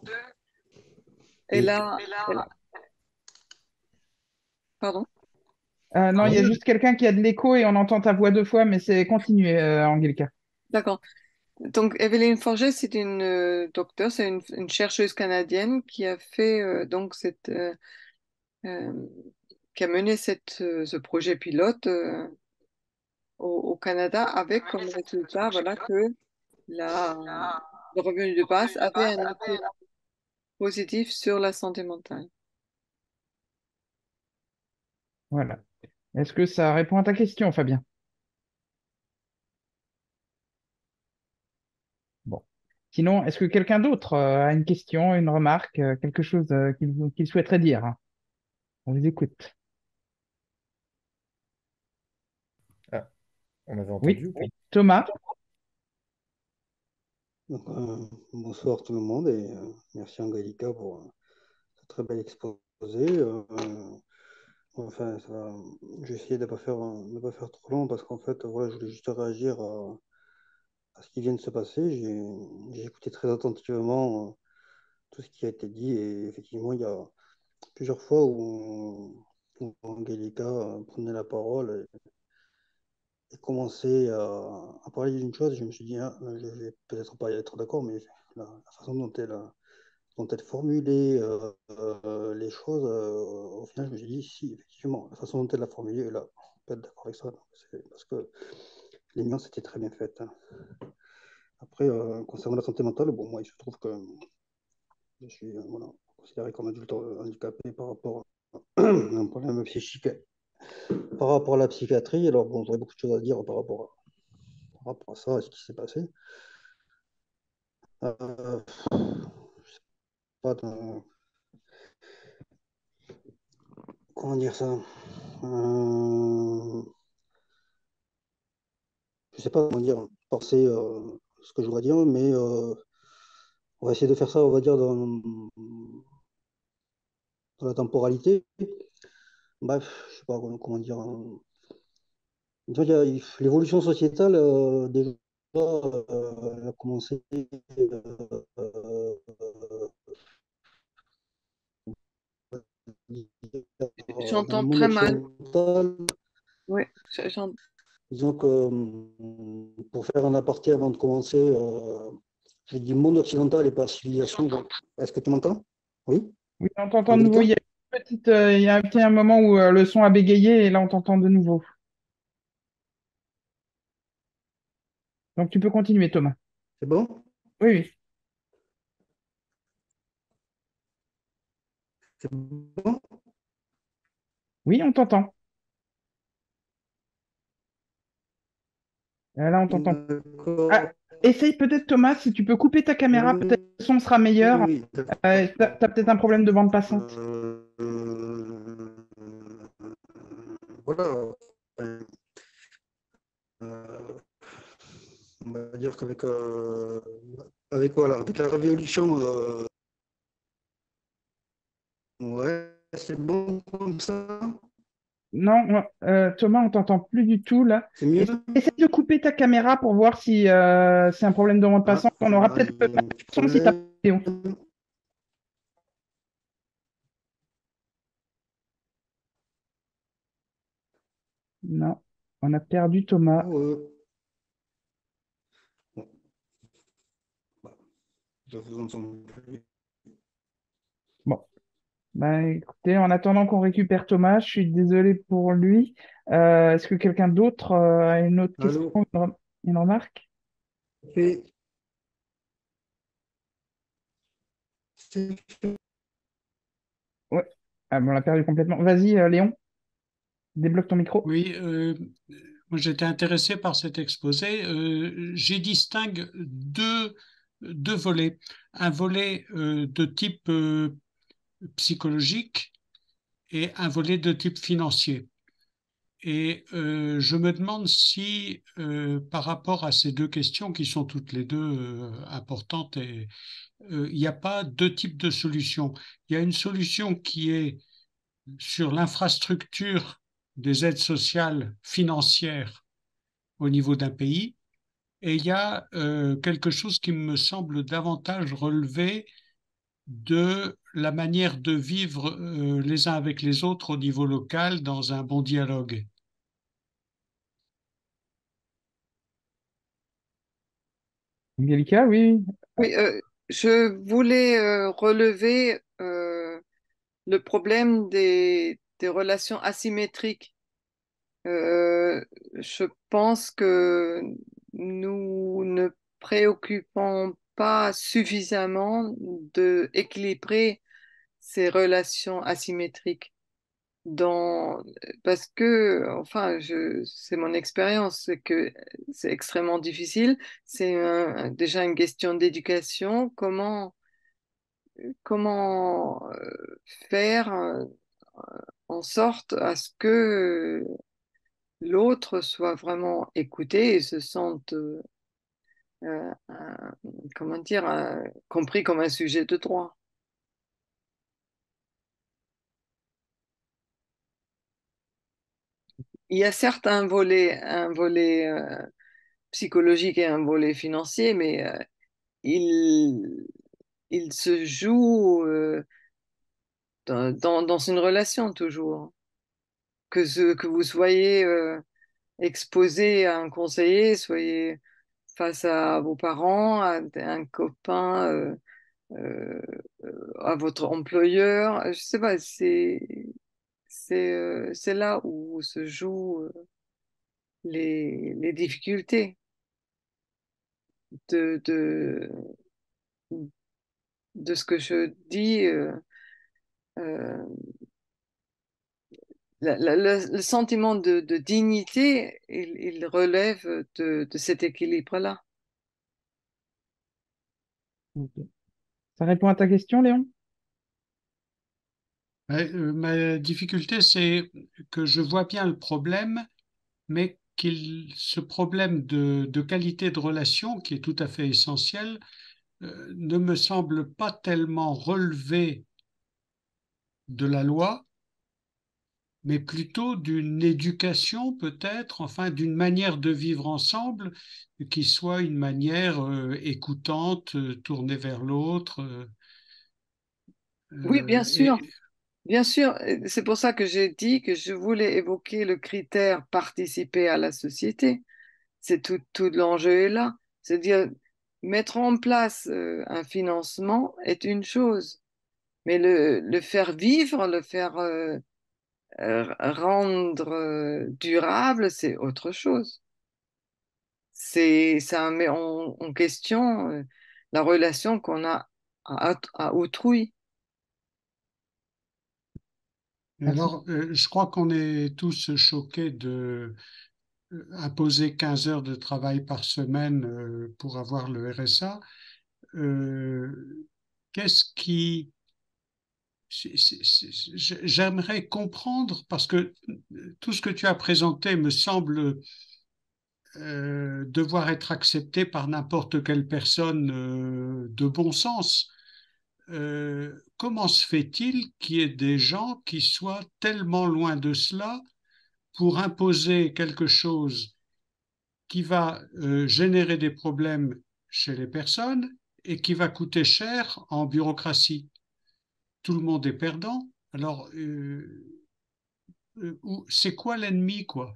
Et et, là, elle- pardon, Euh, non, il y a juste quelqu'un qui a de l'écho et on entend ta voix deux fois, mais c'est continué, euh, Angelica. d'accord. Donc, Evelyne Forget, c'est une euh, docteure, c'est une, une chercheuse canadienne qui a fait euh, donc cette, euh, euh, qui a mené cette, euh, ce projet pilote euh, au, au Canada avec comme résultat, voilà, que la, le revenu de base avait un effet positif sur la santé mentale. Voilà. Est-ce que ça répond à ta question, Fabien? Bon. Sinon, est-ce que quelqu'un d'autre euh, a une question, une remarque, euh, quelque chose euh, qu'il qu'il souhaiterait dire? On vous écoute. ah, on avait Oui, entendu ou pas? Thomas. Donc, euh, bonsoir tout le monde et euh, merci Angelica pour euh, ce très bel exposé. Euh, enfin, ça va- je vais essayer de ne pas faire, de pas faire trop long parce qu'en fait, voilà, je voulais juste réagir à, à ce qui vient de se passer. J'ai j'ai écouté très attentivement euh, tout ce qui a été dit et effectivement, il y a plusieurs fois où, où Angelica euh, prenait la parole et, et commençait à, à parler d'une chose. Je me suis dit, ah, je vais peut-être pas y être d'accord, mais la, la façon dont elle a dont elle formulait euh, euh, les choses, euh, au final, je me suis dit, si, effectivement, la façon dont elle l'a formulé, là, on peut être d'accord avec ça, donc c'est parce que les nuances étaient très bien faites, hein. Après, euh, concernant la santé mentale, bon, moi, il se trouve que je suis euh, voilà, considéré comme adulte euh, handicapé par rapport à un problème psychique, par rapport à la psychiatrie. Alors, bon, j'aurais beaucoup de choses à dire par rapport à, par rapport à ça, à ce qui s'est passé. Euh, je sais pas, de- comment dire ça? Euh, je sais pas comment dire, forcer euh, ce que je voudrais dire, mais euh, on va essayer de faire ça, on va dire, dans, dans la temporalité. Bref, je sais pas comment, comment dire. euh, disons qu'il y a- L'évolution sociétale, euh, déjà, euh, elle a commencé euh, euh, dans le J'entends monde très mal. occidental. Oui, j'entends. Disons que euh, pour faire un aparté avant de commencer, euh, j'ai dit monde occidental et pas civilisation. Donc, est-ce que tu m'entends? Oui, Oui, on t'entend de nouveau. Angelica? Il y a une petite, euh, il y a un petit un moment où euh, le son a bégayé et là on t'entend de nouveau. Donc tu peux continuer, Thomas. C'est bon? Oui, oui. C'est bon? Oui, on t'entend. Euh, Là, on t'entend. Ah, D'accord. essaye peut-être, Thomas, si tu peux couper ta caméra, Oui, peut-être que le son sera oui, meilleur. oui, Euh, t'as, d'accord. t'as peut-être un problème de bande passante. Euh, euh, voilà. Enfin, euh, on va dire qu'avec euh, avec, voilà, avec la révolution, euh, ouais, c'est bon comme ça. Non, euh, Thomas, on t'entend plus du tout là. C'est mieux? Essa- Essaye de couper ta caméra pour voir si euh, c'est un problème de bande Ah, passante. On aura ah, peut-être il pas y a un de petit son si t'as pas problème. de vidéo. Non, on a perdu Ah Thomas. ouais. Bon, bah, je vous entends plus. Bon, bah écoutez, en attendant qu'on récupère Thomas, je suis désolé pour lui. Euh, est-ce que quelqu'un d'autre euh, a une autre question, Allô? une rem- une remarque? C'est c'est fait. Ouais. Ah, bon, on l'a perdu complètement. Vas-y, euh, Léon, débloque ton micro. Oui, euh, moi j'étais intéressé par cet exposé. Euh, j'y distingue deux, deux volets. Un volet euh, de type euh, psychologique et un volet de type financier. Et euh, je me demande si, euh, par rapport à ces deux questions qui sont toutes les deux euh, importantes, et, euh, il n'y a pas deux types de solutions. Il y a une solution qui est sur l'infrastructure des aides sociales financières au niveau d'un pays, et il y a euh, quelque chose qui me semble davantage relever de la manière de vivre euh, les uns avec les autres au niveau local dans un bon dialogue. Angelica, oui. Oui, euh, je voulais euh, relever euh, le problème des, des relations asymétriques. Euh, je pense que nous ne préoccupons pas suffisamment de équilibrer ces relations asymétriques dans, parce que, enfin, je, c'est mon expérience, c'est que c'est extrêmement difficile. C'est un- déjà une question d'éducation. Comment, comment euh, faire euh, en sorte à ce que l'autre soit vraiment écouté et se sente, euh, euh, un- comment dire, un- compris comme un sujet de droit. Il y a certes un volet, un volet euh, psychologique et un volet financier, mais euh, il, il se joue euh, dans, dans, dans une relation toujours. Que, ce, que vous soyez euh, exposé à un conseiller, soyez face à vos parents, à un copain, euh, euh, à votre employeur, je sais pas, c'est c'est euh, c'est là où se jouent euh, les, les difficultés de, de, de ce que je dis. Euh, euh, la- la- le, le sentiment de, de dignité, il, il relève de, de cet équilibre-là. Ok. Ça répond à ta question, Léon? Ouais, euh, ma difficulté, c'est que je vois bien le problème, mais qu'il, ce problème de, de qualité de relation, qui est tout à fait essentiel, euh, ne me semble pas tellement relever de la loi, mais plutôt d'une éducation peut-être, enfin d'une manière de vivre ensemble qui soit une manière euh, écoutante, euh, tournée vers l'autre. euh, Oui, bien euh, sûr, et bien sûr. C'est pour ça que j'ai dit que je voulais évoquer le critère participer à la société. C'est tout, tout l'enjeu est là. C'est-à-dire, mettre en place euh, un financement est une chose, mais le, le faire vivre, le faire euh, euh, rendre euh, durable, c'est autre chose. C'est, ça met en, en question euh, la relation qu'on a à, à autrui. Merci. alors, euh, je crois qu'on est tous choqués de euh, imposer quinze heures de travail par semaine euh, pour avoir le R S A. Euh, qu'est-ce qui j'aimerais comprendre, parce que tout ce que tu as présenté me semble euh, devoir être accepté par n'importe quelle personne euh, de bon sens. Euh, comment se fait-il qu'il y ait des gens qui soient tellement loin de cela pour imposer quelque chose qui va euh, générer des problèmes chez les personnes et qui va coûter cher en bureaucratie? Tout le monde est perdant. Alors, euh, euh, c'est quoi l'ennemi, quoi?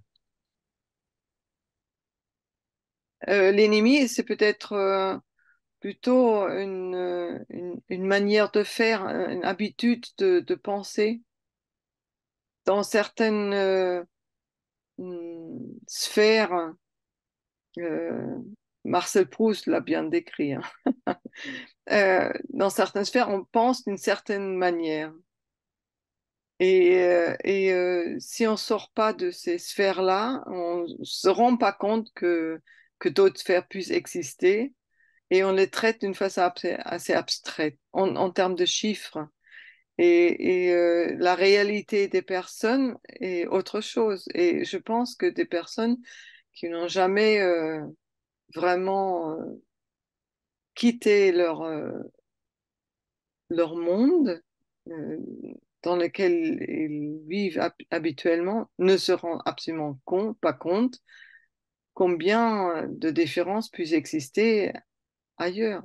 Euh, l'ennemi, c'est peut-être euh, plutôt une, euh, une, une manière de faire, une habitude de, de penser. Dans certaines euh, hmm, sphères, euh, Marcel Proust l'a bien décrit, hein. Euh, dans certaines sphères, on pense d'une certaine manière. Et, euh, et euh, si on ne sort pas de ces sphères-là, on ne se rend pas compte que, que d'autres sphères puissent exister et on les traite d'une façon assez, assez abstraite en, en termes de chiffres. Et, et euh, la réalité des personnes est autre chose. Et je pense que des personnes qui n'ont jamais euh, vraiment euh, quitté leur, euh, leur monde, euh, dans lequel ils vivent hab- habituellement, ne se rendent absolument compte, pas compte combien de différences puissent exister ailleurs.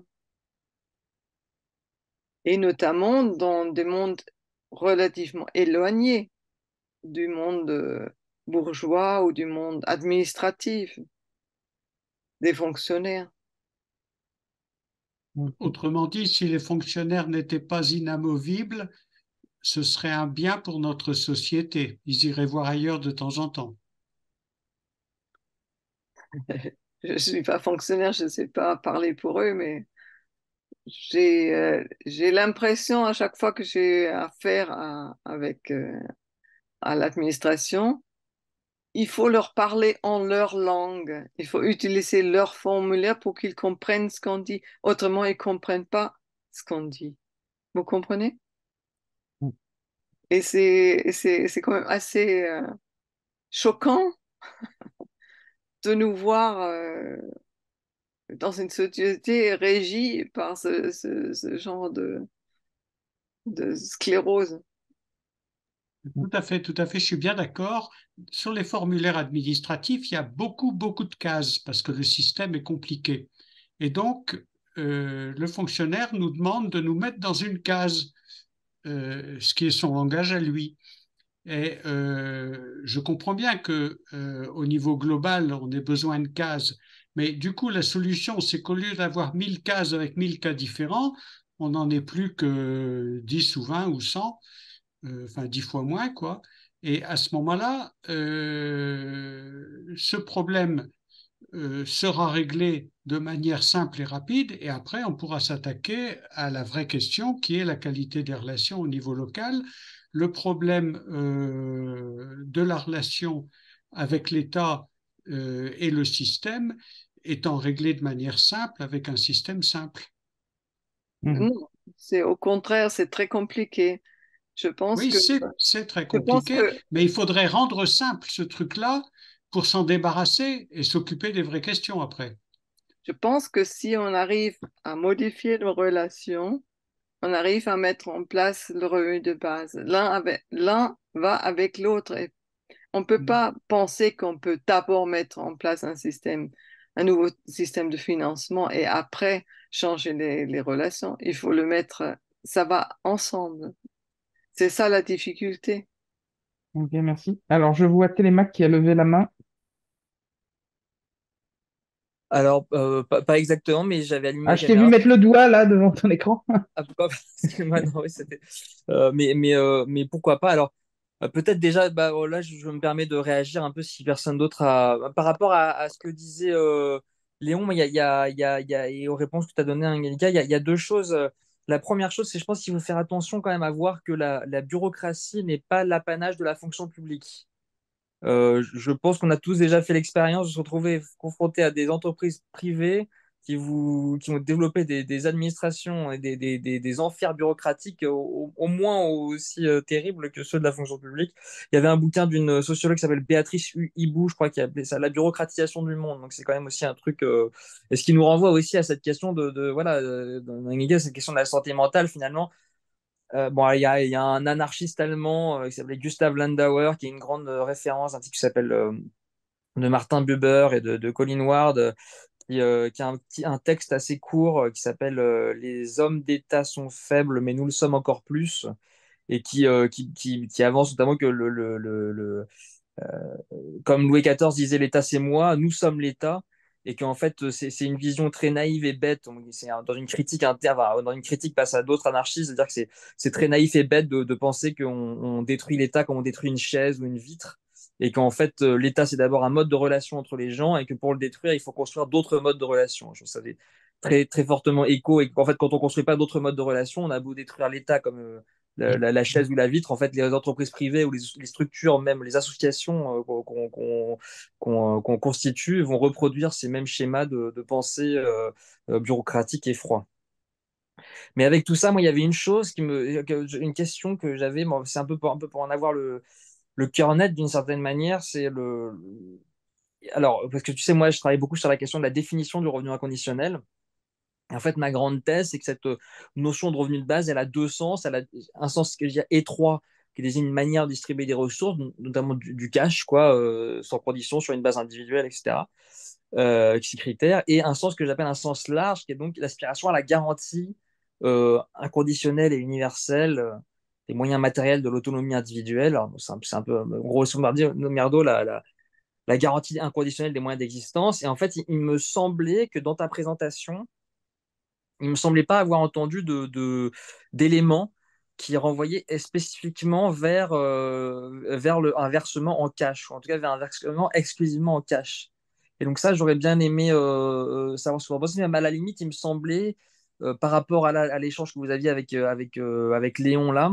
Et notamment dans des mondes relativement éloignés du monde euh, bourgeois ou du monde administratif, des fonctionnaires. Ok. Autrement dit, si les fonctionnaires n'étaient pas inamovibles, ce serait un bien pour notre société. Ils iraient voir ailleurs de temps en temps. Je ne suis pas fonctionnaire, je ne sais pas parler pour eux, mais j'ai euh, j'ai l'impression à chaque fois que j'ai affaire à, avec, euh, à l'administration, il faut leur parler en leur langue. Il faut utiliser leur formulaire pour qu'ils comprennent ce qu'on dit. Autrement, ils ne comprennent pas ce qu'on dit. Vous comprenez? Et c'est, c'est, c'est quand même assez euh, choquant de nous voir euh, dans une société régie par ce, ce- ce genre de, de sclérose. Tout à fait, tout à fait, je suis bien d'accord. Sur les formulaires administratifs, il y a beaucoup, beaucoup de cases parce que le système est compliqué. Et donc, euh, le fonctionnaire nous demande de nous mettre dans une case, euh, ce qui est son langage à lui. Et euh, je comprends bien que euh, au niveau global, on ait besoin de cases. Mais du coup, la solution, c'est qu'au lieu d'avoir mille cases avec mille cas différents, on n'en ait plus que dix ou vingt ou cent, euh, enfin dix fois moins, quoi. Et à ce moment-là, euh, ce problème euh, sera réglé de manière simple et rapide, et après, on pourra s'attaquer à la vraie question qui est la qualité des relations au niveau local. Le problème euh, de la relation avec l'État euh, et le système étant réglé de manière simple avec un système simple. Mhm. Non, c'est au contraire, c'est très compliqué. Je pense Oui, que, c'est, c'est très je pense compliqué, que, mais il faudrait rendre simple ce truc-là pour s'en débarrasser et s'occuper des vraies questions après. je pense que si on arrive à modifier nos relations, on arrive à mettre en place le revenu de base. L'un avec, l'un va avec l'autre. Et on ne peut pas penser qu'on peut d'abord mettre en place un système, un nouveau système de financement et après changer les, les relations. Il faut le mettre, ça va ensemble. C'est ça la difficulté. Ok, merci. Alors, je vois Télémac qui a levé la main. Alors, euh, pas, pas exactement, mais j'avais allumé Ah, ma je t'ai vu caméra. mettre le doigt là devant ton écran. Ah, pourquoi pas? Parce que maintenant, oui, c'était. Euh, mais, mais, euh, mais pourquoi pas? Alors, euh, peut-être déjà, bah, oh, là, je, je me permets de réagir un peu si personne d'autre a. Par rapport à, à ce que disait euh, Léon, moi, il y a, il y a, il y a, il y a- et aux réponses que tu as données, Angelica, il y a, il y a deux choses. La première chose, c'est je pense qu'il faut faire attention quand même à voir que la, la bureaucratie n'est pas l'apanage de la fonction publique. Euh, je pense qu'on a tous déjà fait l'expérience de se retrouver confronté à des entreprises privées qui, vous, qui ont développé des, des administrations et des, des, des, des enfers bureaucratiques au, au moins aussi euh, terribles que ceux de la fonction publique. Il y avait un bouquin d'une sociologue qui s'appelle Béatrice Hibou, je crois, qui a appelé ça la bureaucratisation du monde. Donc c'est quand même aussi un truc, euh, et ce qui nous renvoie aussi à cette question de, de voilà, euh, dans cette question de la santé mentale finalement. Euh, bon, il y a, il y a un anarchiste allemand euh, qui s'appelait Gustav Landauer, qui est une grande euh, référence, un type qui s'appelle euh, de Martin Buber et de, de Colin Ward, euh, qui, euh, qui a un, petit, un texte assez court euh, qui s'appelle euh, Les hommes d'État sont faibles, mais nous le sommes encore plus, et qui, euh, qui, qui, qui avance notamment que le, le, le, le comme Louis quatorze disait, l'État c'est moi, nous sommes l'État, et qu'en fait c'est c'est une vision très naïve et bête. C'est dans une critique inter, dans une critique face à d'autres anarchistes, c'est-à-dire que c'est c'est très naïf et bête de, de penser qu'on on détruit l'État comme on détruit une chaise ou une vitre, et qu'en fait euh, l'État c'est d'abord un mode de relation entre les gens, et que pour le détruire il faut construire d'autres modes de relation. Je savais très très fortement écho, et qu'en fait quand on construit pas d'autres modes de relation, on a beau détruire l'État comme euh, la, la, la chaise ou la vitre, en fait, les entreprises privées ou les, les structures, même les associations euh, qu'on qu'on qu'on qu'on constitue, vont reproduire ces mêmes schémas de, de pensée euh, euh, bureaucratique et froid. Mais avec tout ça, moi, il y avait une chose qui me, une question que j'avais, bon, c'est un peu pour, un peu pour en avoir le, le cœur net d'une certaine manière, c'est le, alors, parce que tu sais, moi, je travaille beaucoup sur la question de la définition du revenu inconditionnel. Et en fait, ma grande thèse, c'est que cette euh, notion de revenu de base, elle a deux sens. Elle a un sens que je dirais étroit, qui désigne une manière de distribuer des ressources, notamment du, du cash, quoi, euh, sans condition, sur une base individuelle, et cetera, euh, avec six critères. Et un sens que j'appelle un sens large, qui est donc l'aspiration à la garantie euh, inconditionnelle et universelle euh, des moyens matériels de l'autonomie individuelle. Alors, C'est un, c'est un peu, grosso merdo, la, la, la garantie inconditionnelle des moyens d'existence. Et en fait, il, il me semblait que dans ta présentation, il me semblait pas avoir entendu de, de- d'éléments qui renvoyaient spécifiquement vers, euh, vers le, un versement en cash, ou en tout cas vers un versement exclusivement en cash. Et donc ça, j'aurais bien aimé euh, euh, savoir ce que vous en pensez, même à la limite, il me semblait, euh, par rapport à, la- à l'échange que vous aviez avec, euh, avec, euh, avec Léon là,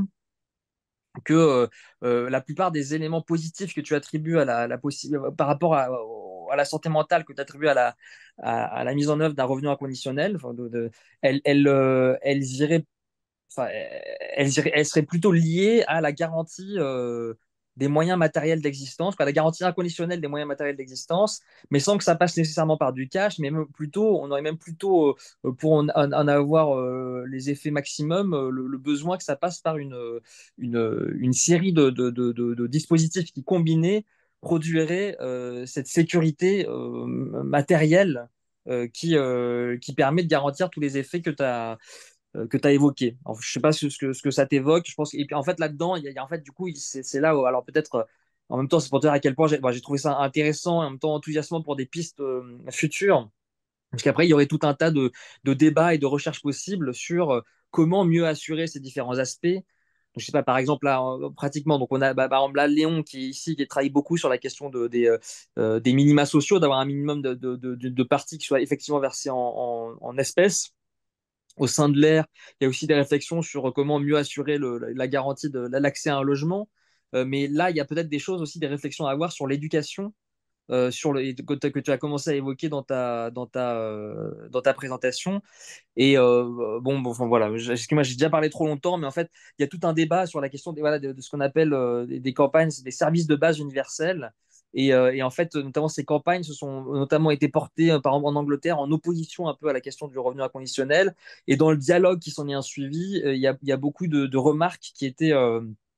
que euh, euh, la plupart des éléments positifs que tu attribues à la, la possi- euh, par rapport à, à la santé mentale que tu attribues à la, à, à la mise en œuvre d'un revenu inconditionnel, enfin, de, de, elles, elles, euh, elles iraient enfin, elle, elle serait plutôt liée à la garantie euh, des moyens matériels d'existence, quoi, la garantie inconditionnelle des moyens matériels d'existence, mais sans que ça passe nécessairement par du cash, mais même plutôt, on aurait même plutôt, euh, pour en, en- en avoir euh, les effets maximum, euh, le, le besoin que ça passe par une, une, une série de, de, de, de- de dispositifs qui, combinés, produiraient euh, cette sécurité euh, matérielle euh, qui, euh, qui permet de garantir tous les effets que tu as euh, que tu as évoqué. Alors, je sais pas ce, ce que, ce que ça t'évoque. Je pense, et puis en fait, là-dedans, il y a, il y a- en fait, du coup, c'est c'est là où, alors peut-être, euh, en même temps, c'est pour te dire à quel point j'ai bon, j'ai trouvé ça intéressant et en même temps enthousiasmant pour des pistes euh, futures. Parce qu'après, il y aurait tout un tas de, de débats et de recherches possibles sur euh, comment mieux assurer ces différents aspects. Donc, je sais pas, par exemple, là, euh, pratiquement, donc on a bah, par exemple là Léon qui est ici, qui travaille beaucoup sur la question de, des, euh, euh, des minima sociaux, d'avoir un minimum de, de, de, de parties qui soient effectivement versées en, en, en espèces. Au sein de l'air, il y a aussi des réflexions sur comment mieux assurer le, la garantie de l'accès à un logement. Euh, mais là, il y a peut-être des choses aussi, des réflexions à avoir sur l'éducation, euh, sur le, que, que tu as commencé à évoquer dans ta, dans ta, euh, dans ta présentation. Et euh, bon, bon enfin, voilà, excuse-moi, j'ai déjà parlé trop longtemps, mais en fait, il y a tout un débat sur la question des, voilà, de, de ce qu'on appelle euh, des, des campagnes, des services de base universels. Et, euh, et, en fait, notamment ces campagnes se sont notamment été portées, euh, par exemple en Angleterre, en opposition un peu à la question du revenu inconditionnel. Et dans le dialogue qui s'en est suivi, euh, il y, a, il y a beaucoup de, de remarques qui étaient euh,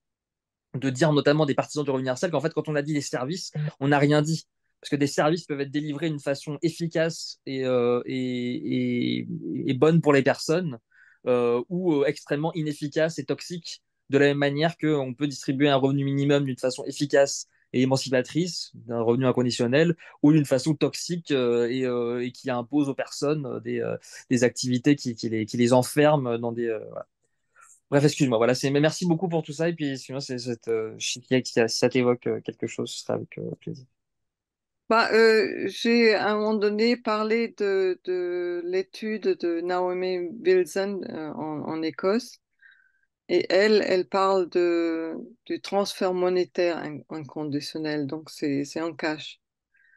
de dire, notamment des partisans du revenu universel, qu'en fait, quand on a dit les services, on n'a rien dit. Parce que des services peuvent être délivrés d'une façon efficace et, euh, et, et, et, bonne pour les personnes, euh, ou euh, extrêmement inefficace et toxique, de la même manière qu'on peut distribuer un revenu minimum d'une façon efficace et émancipatrice, d'un revenu inconditionnel, ou d'une façon toxique euh, et, euh, et, qui impose aux personnes des, euh, des activités qui, qui, les, qui les enferment dans des... Euh, voilà. Bref, excuse-moi. Voilà, c'est. Mais merci beaucoup pour tout ça. Et puis, sinon, c'est cette. Euh, si ça t'évoque euh, quelque chose, ce sera avec euh, plaisir. Bah, euh, j'ai à un moment donné parlé de, de l'étude de Naomi Wilson euh, en, en Écosse. Et elle, elle parle de, du transfert monétaire in- inconditionnel, donc c'est, c'est en cash.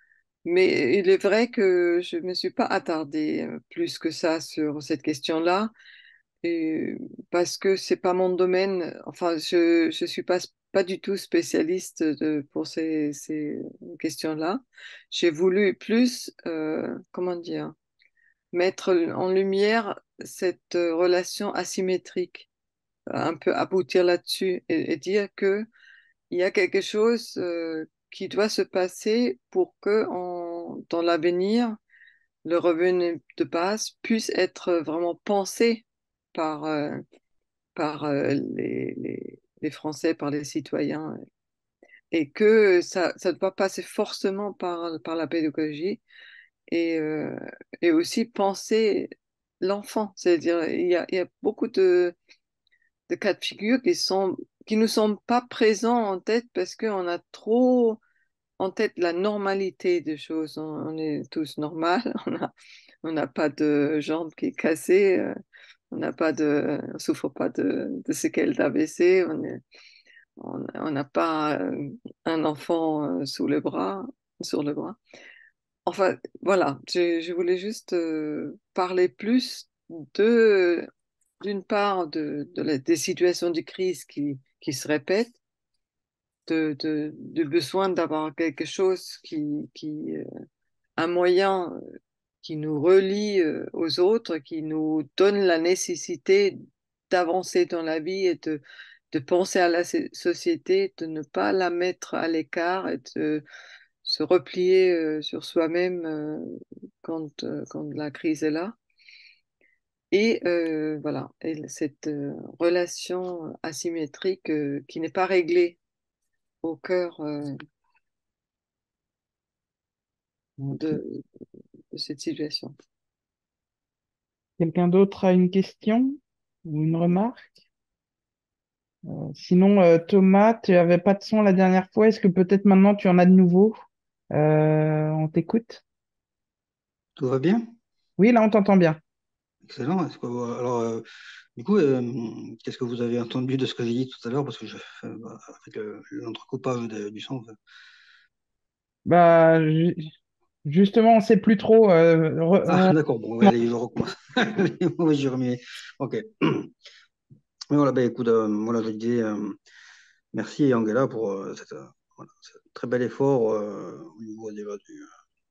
mais il est vrai que je ne me suis pas attardée euh, plus que ça sur cette question-là, et parce que c'est pas mon domaine. Enfin, je je suis pas pas du tout spécialiste de, pour ces, ces questions-là. J'ai voulu plus, euh, comment dire, mettre en lumière cette euh, relation asymétrique, un peu aboutir là-dessus et, et dire que il y a quelque chose euh, qui doit se passer pour que en- dans l'avenir, le revenu de base puisse être vraiment pensé par, euh, par euh, les, les- les Français, par les citoyens, et que ça, ça doit passer forcément par, par la pédagogie et, euh, et aussi penser l'enfant. C'est-à-dire, il y a, il y a beaucoup de, de cas de figure qui sont, qui ne sont pas présents en tête parce qu'on a trop en tête la normalité des choses. On, on est tous normaux, on a, on n'a pas de jambe qui est cassée, euh, on n'a pas de, on souffre pas de, de séquelles d'A V C, on est, on on n'a pas euh, un enfant euh, sous le bras, sur le bras. Enfin, voilà, je, je voulais juste euh, parler plus de, d'une part, de, de la- des situations de crise qui, qui se répètent, de, de, du besoin d'avoir quelque chose qui, qui, euh, un moyen qui nous relie euh, aux autres, qui nous donne la nécessité d'avancer dans la vie et de, de penser à la so- société, de ne pas la mettre à l'écart et de se replier euh, sur soi-même euh, quand, euh, quand la crise est là. Et euh, voilà, et cette euh, relation asymétrique euh, qui n'est pas réglée au cœur euh, Ok. de, de cette situation. Quelqu'un d'autre a une question ou une remarque? Euh, sinon, euh, Thomas, tu avais pas de son la dernière fois. Est-ce que peut-être maintenant tu en as de nouveau? Euh, on t'écoute? Tout va bien? Oui, là, on t'entend bien. Excellent. Est-ce que, alors, euh, du coup, euh, qu'est-ce que vous avez entendu de ce que j'ai dit tout à l'heure? Parce que je, euh, bah, avec euh, l'entrecoupage de- du son. Enfin. Bah, ju- justement, on sait plus trop. euh, re- Ah, on- d'accord. Bon, ouais, allez, je recommence. Moi, j'y remets. Ok. Mais voilà, ben, écoute, euh, voilà, je disais euh, merci Angela pour euh, cette, euh, voilà, ce très bel effort euh, au niveau déjà du,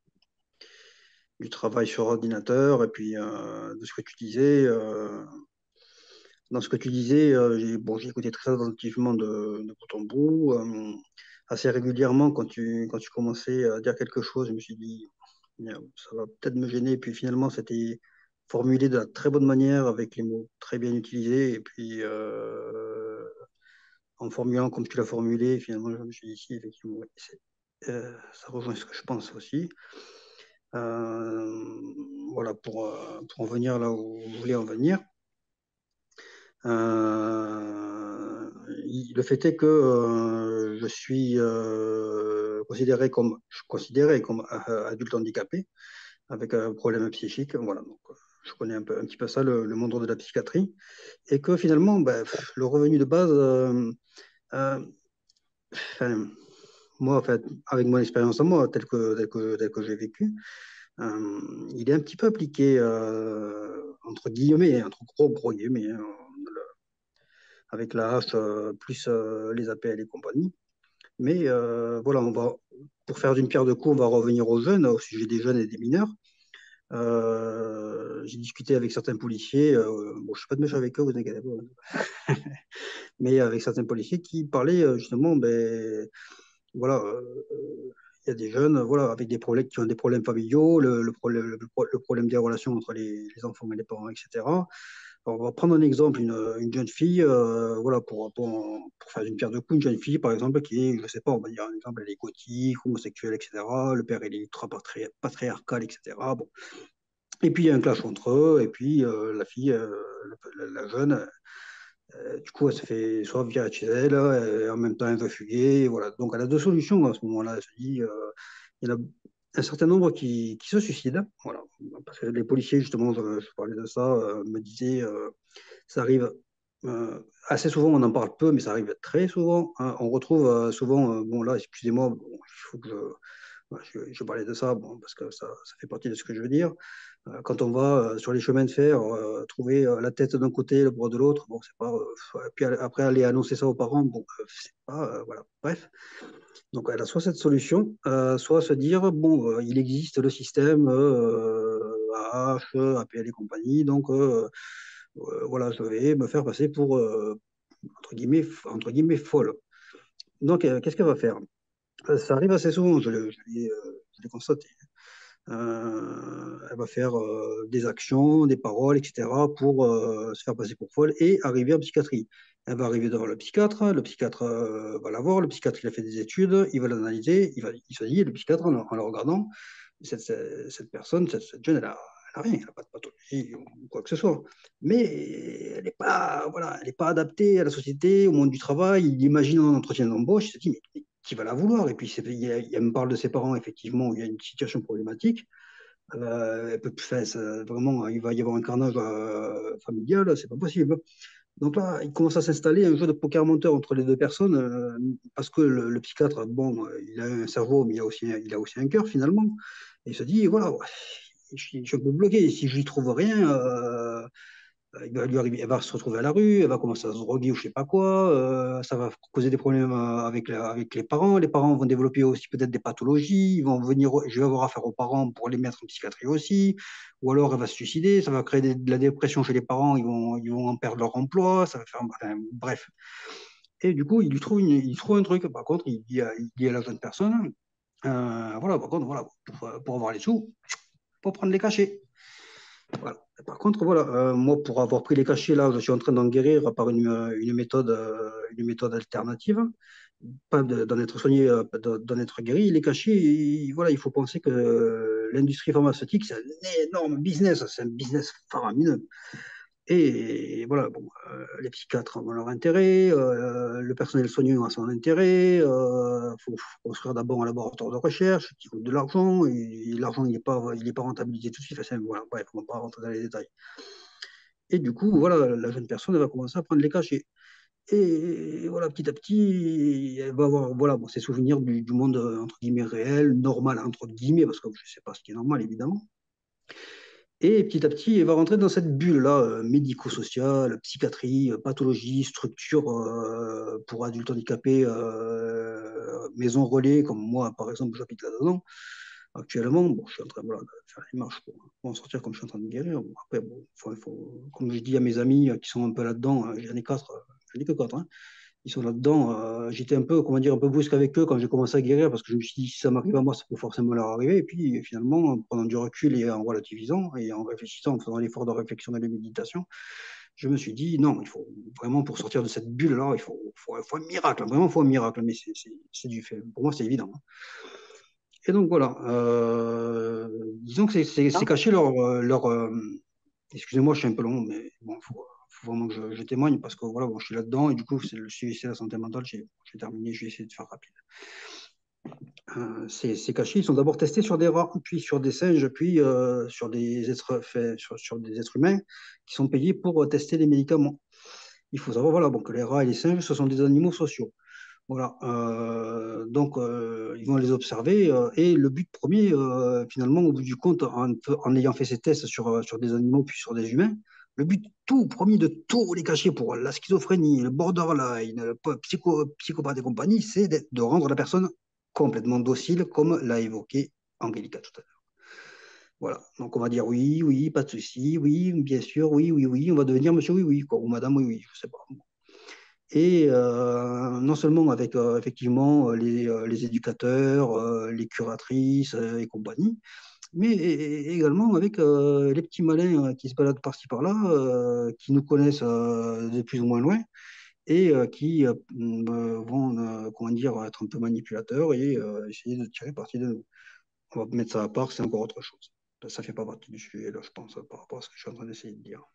du travail sur ordinateur et puis euh, de ce que tu disais. Euh, dans ce que tu disais, euh, j'ai bon, j'ai écouté très attentivement de, de bout en bout. Euh, assez régulièrement, quand tu, quand tu commençais à dire quelque chose, je me suis dit, Bien, ça va peut-être me gêner. Puis finalement, c'était formulé de la très bonne manière, avec les mots très bien utilisés. Et puis, euh, en formulant comme tu l'as formulé, finalement, je me suis dit, si, effectivement, oui, c'est- euh, ça rejoint ce que je pense aussi. Euh, voilà, pour, euh, pour en venir là où vous voulez en venir. Euh, il- le fait est que euh, je suis euh, considéré comme, je suis considéré comme euh, adulte handicapé avec un problème psychique. Voilà, donc, euh, je connais un peu, un petit peu ça, le, le monde de la psychiatrie. Et que finalement, ben, pff, le revenu de base, euh, euh, enfin, moi, en fait, avec mon expérience à moi, telle que, telle que, telle que j'ai vécu, euh, il est un petit peu appliqué, euh, entre guillemets, entre gros, gros guillemets, hein, avec la hache, euh, plus euh, les A P L et compagnie. Mais euh, voilà, on va, pour faire d'une pierre deux coups, on va revenir aux jeunes, au sujet des jeunes et des mineurs. Euh, j'ai discuté avec certains policiers, euh, bon, je ne suis pas de méchant avec eux, vous inquiétez pas, mais avec certains policiers qui parlaient euh, justement, ben, voilà, euh, il y a des jeunes, voilà, avec des problèmes, qui ont des problèmes familiaux, le, le problème, le, le problème des relations entre les, les enfants et les parents, et cetera. Alors, on va prendre un exemple, une, une jeune fille, euh, voilà, pour, pour, pour faire une pierre de coups, une jeune fille, par exemple, qui est, je sais pas, on va dire un exemple, elle est gothique, homosexuelle, et cetera. Le père, il est ultra patri- patriarcal, et cetera. Bon. Et puis, il y a un clash entre eux, et puis euh, la fille, euh, la, la jeune, euh, du coup, elle se fait soit virer de chez elle, et en même temps, elle veut fuguer, et voilà. Donc, elle a deux solutions à ce moment-là. Elle se dit, euh, il y en a un certain nombre qui, qui se suicident, voilà. Parce que les policiers, justement, je, je parlais de ça, euh, me disaient, euh, ça arrive euh, assez souvent, on en parle peu, mais ça arrive très souvent, hein. On retrouve euh, souvent, euh, bon là, excusez-moi, bon, il faut que je, Voilà, je, je parlais de ça, bon, parce que ça, ça fait partie de ce que je veux dire. Euh, quand on va euh, sur les chemins de fer, euh, trouver euh, la tête d'un côté, le bras de l'autre, bon, c'est pas. Euh, puis après, aller annoncer ça aux parents, bon, euh, c'est pas. Euh, voilà, bref. Donc, elle a soit cette solution, euh, soit se dire, bon, euh, il existe le système euh, A H, A P L et compagnie, donc euh, euh, voilà, je vais me faire passer pour, euh, entre guillemets, entre guillemets, folle. Donc, euh, qu'est-ce qu'elle va faire? Euh, Ça arrive assez souvent, je l'ai je l'ai, euh, je l'ai constaté. Euh, elle va faire euh, des actions, des paroles, et cetera pour euh, se faire passer pour folle et arriver en psychiatrie. Elle va arriver devant le psychiatre, le psychiatre euh, va la voir, le psychiatre il a fait des études, il va l'analyser, il, va, il se dit, le psychiatre en, en le regardant, cette, cette, cette personne, cette, cette jeune, elle a, elle a rien, elle n'a pas de pathologie ou quoi que ce soit. Mais elle n'est pas, voilà, elle est pas adaptée à la société, au monde du travail. Il imagine un entretien d'embauche, il se dit, mais, mais qui va la vouloir? Et puis, il, y a, il me parle de ses parents, effectivement, où il y a une situation problématique. Euh, elle peut, enfin, ça, vraiment, il va y avoir un carnage euh, familial, c'est pas possible. Donc là, il commence à s'installer un jeu de poker menteur entre les deux personnes, euh, parce que le, le psychiatre, bon, euh, il a un cerveau, mais il a aussi, il a aussi un cœur finalement. Et il se dit, voilà, ouais, je, je peux bloquer. Si je n'y trouve rien, euh, il va lui arriver, elle va se retrouver à la rue, elle va commencer à se droguer ou je sais pas quoi. Euh, ça va causer des problèmes euh, avec, la- avec les parents. Les parents vont développer aussi peut-être des pathologies. Ils vont venir, je vais avoir affaire aux parents pour les mettre en psychiatrie aussi. Ou alors elle va se suicider. Ça va créer des- de la dépression chez les parents. Ils vont, ils vont en perdre leur emploi. Ça va faire, enfin, bref. Et du coup, il lui trouve, une- il trouve un truc. Par contre, il dit à, il dit à la jeune personne, euh, voilà, par contre, voilà, pour, pour avoir les sous, pour prendre les cachets. Voilà. Par contre, voilà, euh, moi, pour avoir pris les cachets, là, je suis en train d'en guérir par une, euh, une méthode, euh, une méthode alternative, pas de- d'en être soigné, euh, de- d'en être guéri. Les cachets, il, voilà, il faut penser que euh, l'industrie pharmaceutique, c'est un énorme business, c'est un business faramineux. Et voilà, bon, euh, les psychiatres ont leur intérêt, euh, le personnel soignant a son intérêt, il euh, faut, faut construire d'abord un laboratoire de recherche qui coûte de l'argent, et, l'argent il n'est pas, il est pas rentabilisé tout de suite, enfin, voilà, bref, on ne va pas rentrer dans les détails. Et du coup, voilà, la jeune personne elle va commencer à prendre les cachets. Et voilà, petit à petit, elle va avoir voilà, bon, ses souvenirs du, du monde, entre guillemets, réel, normal, entre guillemets, parce que je ne sais pas ce qui est normal, évidemment. Et petit à petit, elle va rentrer dans cette bulle-là, euh, médico-sociale, psychiatrie, euh, pathologie, structure euh, pour adultes handicapés, euh, maison relais, comme moi, par exemple, j'habite là-dedans. Actuellement, bon, je suis en train voilà, de faire les marches pour, pour en sortir comme je suis en train de guérir. Bon, après, bon, faut, faut, comme je dis à mes amis euh, qui sont un peu là-dedans, euh, j'en ai quatre, euh, j'en ai que quatre, hein, ils sont là-dedans. Euh, j'étais un peu, comment dire, un peu brusque avec eux quand j'ai commencé à guérir parce que je me suis dit, si ça m'arrive à moi, ça peut forcément leur arriver. Et puis finalement, en prenant du recul et en relativisant et en réfléchissant, en faisant l'effort de réflexion et de méditation, je me suis dit, non, il faut vraiment, pour sortir de cette bulle-là, il faut, faut, faut un miracle, vraiment, il faut un miracle. Mais c'est c'est- c'est du fait. Pour moi, c'est évident, hein. Et donc voilà, euh, disons que c'est c'est- c'est caché leur, euh, leur euh, excusez-moi, je suis un peu long, mais bon, il faut, faut vraiment que je, je témoigne parce que voilà, bon, je suis là-dedans et du coup, c'est le suivi, c'est la santé mentale. J'ai j'ai terminé, je vais essayer de faire rapide. Euh, ces, ces cachets, ils sont d'abord testés sur des rats, puis sur des singes, puis euh, sur des êtres, fait, sur, sur des êtres humains qui sont payés pour euh, tester les médicaments. Il faut savoir voilà, bon, que les rats et les singes, ce sont des animaux sociaux. Voilà, euh, donc euh, ils vont les observer euh, et le but premier, euh, finalement, au bout du compte, en, en ayant fait ces tests sur, euh, sur des animaux puis sur des humains, le but tout premier de tous les cacher pour la schizophrénie, le borderline, le psycho, psychopathe et compagnie, c'est de, de rendre la personne complètement docile, comme l'a évoqué Angélica tout à l'heure. Voilà, donc on va dire oui, oui, pas de souci, oui, bien sûr, oui, oui, oui, on va devenir monsieur oui, oui, quoi, ou madame oui, oui, je sais pas. Et euh, non seulement avec euh, effectivement les, euh, les éducateurs, euh, les curatrices euh, et compagnie, mais également avec euh, les petits malins euh, qui se baladent par-ci par-là, euh, qui nous connaissent euh, de plus ou moins loin et euh, qui euh, euh, vont euh, comment dire, être un peu manipulateurs et euh, essayer de tirer parti de nous. On va mettre ça à part, c'est encore autre chose. Ça ne fait pas partie du sujet, là, je pense, par rapport à ce que je suis en train d'essayer de dire.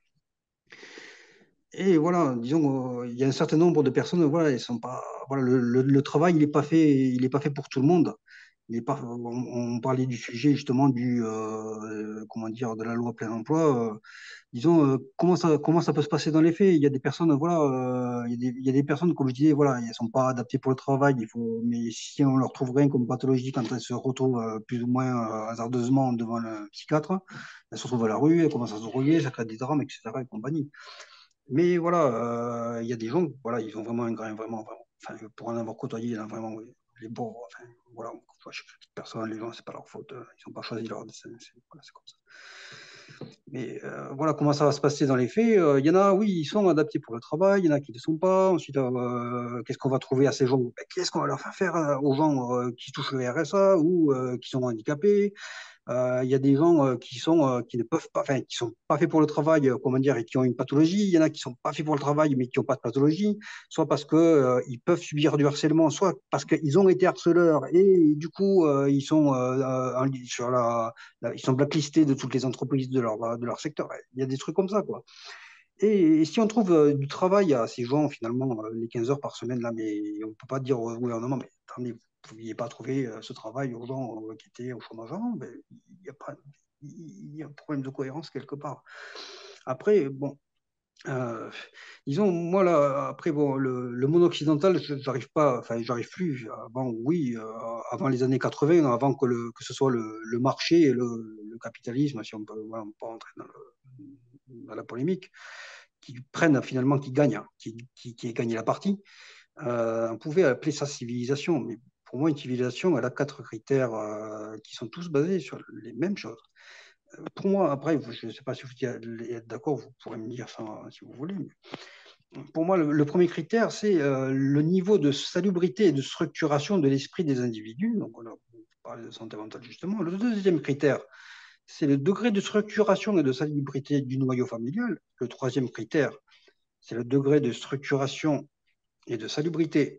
Et voilà, disons, euh, il y a un certain nombre de personnes, voilà, ils sont pas, voilà, le, le- le travail, il n'est pas fait, il est pas fait pour tout le monde. Mais par- on, on parlait du sujet justement du euh, comment dire de la loi plein emploi. Euh, disons euh, comment ça comment ça peut se passer dans les faits. Il y a des personnes voilà euh, il y a des, il y a des personnes comme je disais voilà elles sont pas adaptées pour le travail. Il faut mais si on leur trouve rien comme pathologie quand elles se retrouvent euh, plus ou moins euh, hasardeusement devant le psychiatre, elles se retrouvent à la rue, elles commencent à se droguer, ça crée des drames et cetera et compagnie. Mais voilà, euh, il y a des gens, voilà, ils ont vraiment un grain, vraiment, vraiment. Enfin, pour en avoir côtoyé, il y en a vraiment, oui, les pauvres, enfin, voilà, moi, je- personne, les gens, c'est pas leur faute, euh, ils n'ont pas choisi leur destin, c'est voilà, c'est comme ça. Mais euh, voilà comment ça va se passer dans les faits. Euh, Il y en a, oui, ils sont adaptés pour le travail, il y en a qui ne le sont pas. Ensuite, euh, qu'est-ce qu'on va trouver à ces gens? Ben, qu'est-ce qu'on va leur faire faire euh, aux gens euh, qui touchent le R S A ou euh, qui sont handicapés? Euh, Il y a des gens euh, qui sont euh, qui ne peuvent pas, enfin, qui sont pas faits pour le travail, euh, comment dire, et qui ont une pathologie. Il y en a qui sont pas faits pour le travail, mais qui n'ont pas de pathologie, soit parce que euh, ils peuvent subir du harcèlement, soit parce qu'ils ont été harceleurs et du coup euh, ils sont euh, euh, en- sur la, la- ils sont blacklistés de toutes les entreprises de leur de leur secteur. Il y a des trucs comme ça, quoi. Et, et si on trouve euh, du travail à ces gens, finalement, euh, les quinze heures par semaine, là, mais on ne peut pas dire au gouvernement, mais attendez, vous ne pouviez pas trouver euh, ce travail aux gens euh, qui étaient au chômage avant, ben, il y a pas, il y a un problème de cohérence quelque part. Après, bon, euh, disons, moi, là, après, bon, le, le monde occidental, je- j'arrive pas, enfin, j'arrive plus. Avant, oui, euh, avant les années quatre-vingts, avant que, le, que ce soit le, le marché et le, le capitalisme, si on peut, voilà, on peut rentrer dans, le- dans la polémique, qui prennent finalement, qui gagnent, hein, qui, qui, qui ait gagné la partie, euh, on pouvait appeler ça civilisation. Mais pour moi, une civilisation, elle a quatre critères euh, qui sont tous basés sur les mêmes choses. Pour moi, après, je ne sais pas si vous êtes d'accord, vous pourrez me dire ça si vous voulez. Mais pour moi, le, le premier critère, c'est euh, le niveau de salubrité et de structuration de l'esprit des individus. Donc, on a parlé de santé mentale justement. Le deuxième critère, c'est le degré de structuration et de salubrité du noyau familial. Le troisième critère, c'est le degré de structuration et de salubrité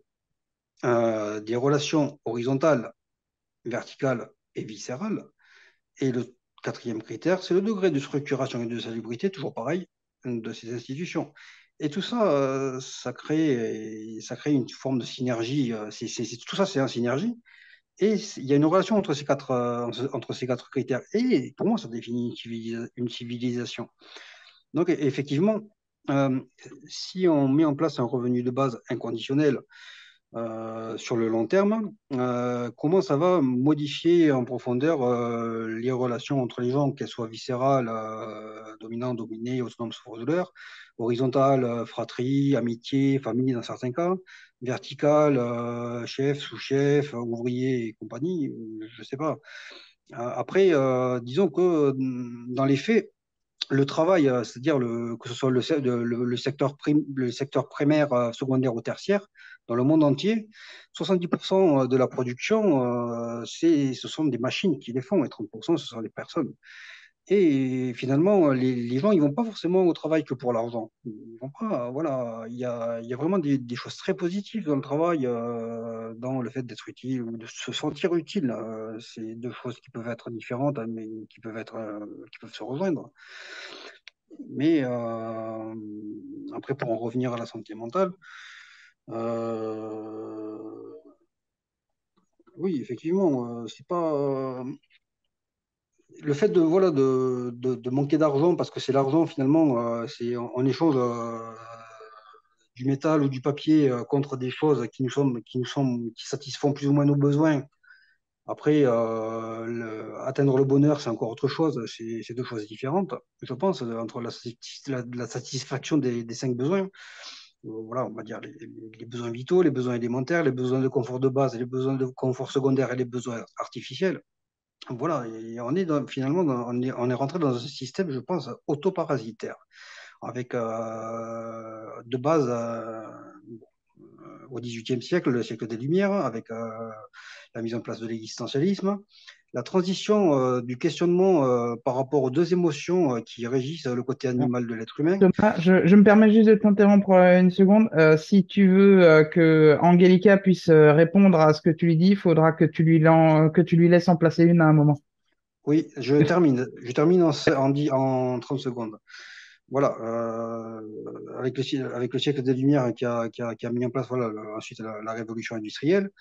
euh, des relations horizontales, verticales et viscérales. Et le quatrième critère, c'est le degré de structuration et de salubrité, toujours pareil, de ces institutions. Et tout ça, euh, ça crée, ça crée une forme de synergie. euh, c'est, c'est- c'est- tout ça, c'est en synergie. Et c'est- il y a une relation entre ces quatre, euh, entre ces quatre critères. Et pour moi, ça définit une, civilisa- une civilisation. Donc, effectivement, euh, si on met en place un revenu de base inconditionnel, euh, sur le long terme, euh, comment ça va modifier en profondeur euh, les relations entre les gens, qu'elles soient viscérales, euh, dominant, dominé, autonome, souffre-douleur, horizontale, euh, fratrie, amitié, famille dans certains cas, verticale, euh, chef, sous-chef, ouvrier et compagnie, je sais pas. Euh, Après, euh, disons que euh, dans les faits, le travail, euh, c'est-à-dire le, que ce soit le, se- le, le secteur prim- le secteur primaire, euh, secondaire ou tertiaire, dans le monde entier, soixante-dix pour cent de la production, euh, c'est, ce sont des machines qui les font et trente pour cent, ce sont des personnes. Et finalement, les, les gens, ils vont pas forcément au travail que pour l'argent. Ils vont pas, voilà, il y a, il y a vraiment des, des choses très positives dans le travail, euh, dans le fait d'être utile ou de se sentir utile. Euh, c'est deux choses qui peuvent être différentes, hein, mais qui peuvent être, euh, qui peuvent se rejoindre. Mais euh, après, pour en revenir à la santé mentale, euh, oui, effectivement, euh, c'est pas euh, le fait de voilà de, de, de manquer d'argent parce que c'est l'argent finalement, euh, c'est en, en échange euh, du métal ou du papier euh, contre des choses qui nous sont qui nous sont qui satisfont plus ou moins nos besoins. Après, euh, le- atteindre le bonheur, c'est encore autre chose. C'est c'est deux choses différentes, je pense, entre la, la, la satisfaction des, des cinq besoins. Euh, Voilà, on va dire les, les besoins vitaux, les besoins élémentaires, les besoins de confort de base, les besoins de confort secondaire et les besoins artificiels. Voilà, et on est dans- finalement, dans- on est, on est rentré dans un système, je pense, autoparasitaire, avec euh, de base euh, au dix-huitième siècle, le siècle des Lumières, avec euh, la mise en place de l'existentialisme, la transition euh, du questionnement euh, par rapport aux deux émotions euh, qui régissent le côté animal de l'être humain. Thomas, je, je me permets juste de t'interrompre euh, une seconde. Euh, si tu veux euh, que Angelica puisse euh, répondre à ce que tu lui dis, il faudra que tu lui, lan- que tu lui laisses en placer une à un moment. Oui, je termine. Je termine en, en, dix- en trente secondes. Voilà, euh, avec, le, si- avec le siècle des Lumières qui a, qui a, qui a mis en place voilà, le- ensuite la, la révolution industrielle,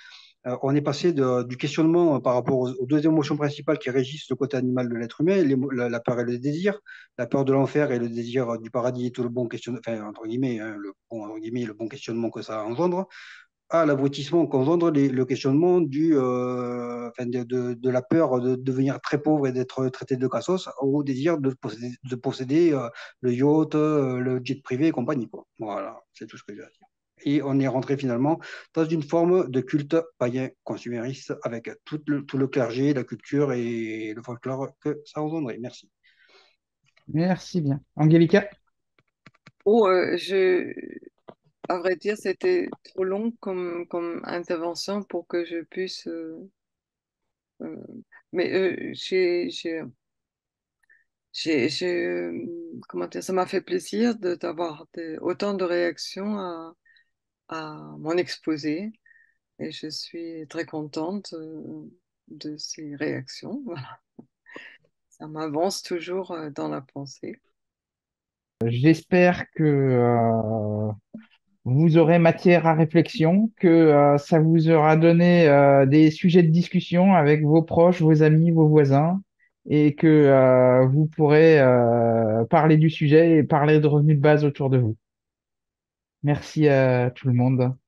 euh, on est passé de- du questionnement euh, par rapport aux, aux deux émotions principales qui régissent le côté animal de l'être humain, l'émo- la, la peur et le désir, la peur de l'enfer et le désir euh, du paradis et tout le bon questionnement, enfin, entre guillemets, hein, le bon, entre guillemets, le bon questionnement que ça engendre, à l'abrutissement qu'engendre les- le questionnement du, euh, enfin, de, de- de la peur de devenir très pauvre et d'être traité de cassos au désir de posséder, de posséder euh, le yacht, euh, le jet privé et compagnie, quoi. Voilà, c'est tout ce que j'ai à dire. Et on est rentré finalement dans une forme de culte païen consumériste avec tout le, tout le clergé, la culture et le folklore que ça engendrait. Merci. Merci bien. Angélica? Oh, euh, je, à vrai dire, c'était trop long comme, comme intervention pour que je puisse. Euh, euh, mais euh, j'ai, j'ai, j'ai, j'ai, euh, comment dire, ça m'a fait plaisir de d'avoir des- autant de réactions à, à mon exposé et je suis très contente euh, de ces réactions. Voilà. Ça m'avance toujours euh, dans la pensée. J'espère que euh, vous aurez matière à réflexion, que euh, ça vous aura donné euh, des sujets de discussion avec vos proches, vos amis, vos voisins, et que euh, vous pourrez euh, parler du sujet et parler de revenus de base autour de vous. Merci à tout le monde.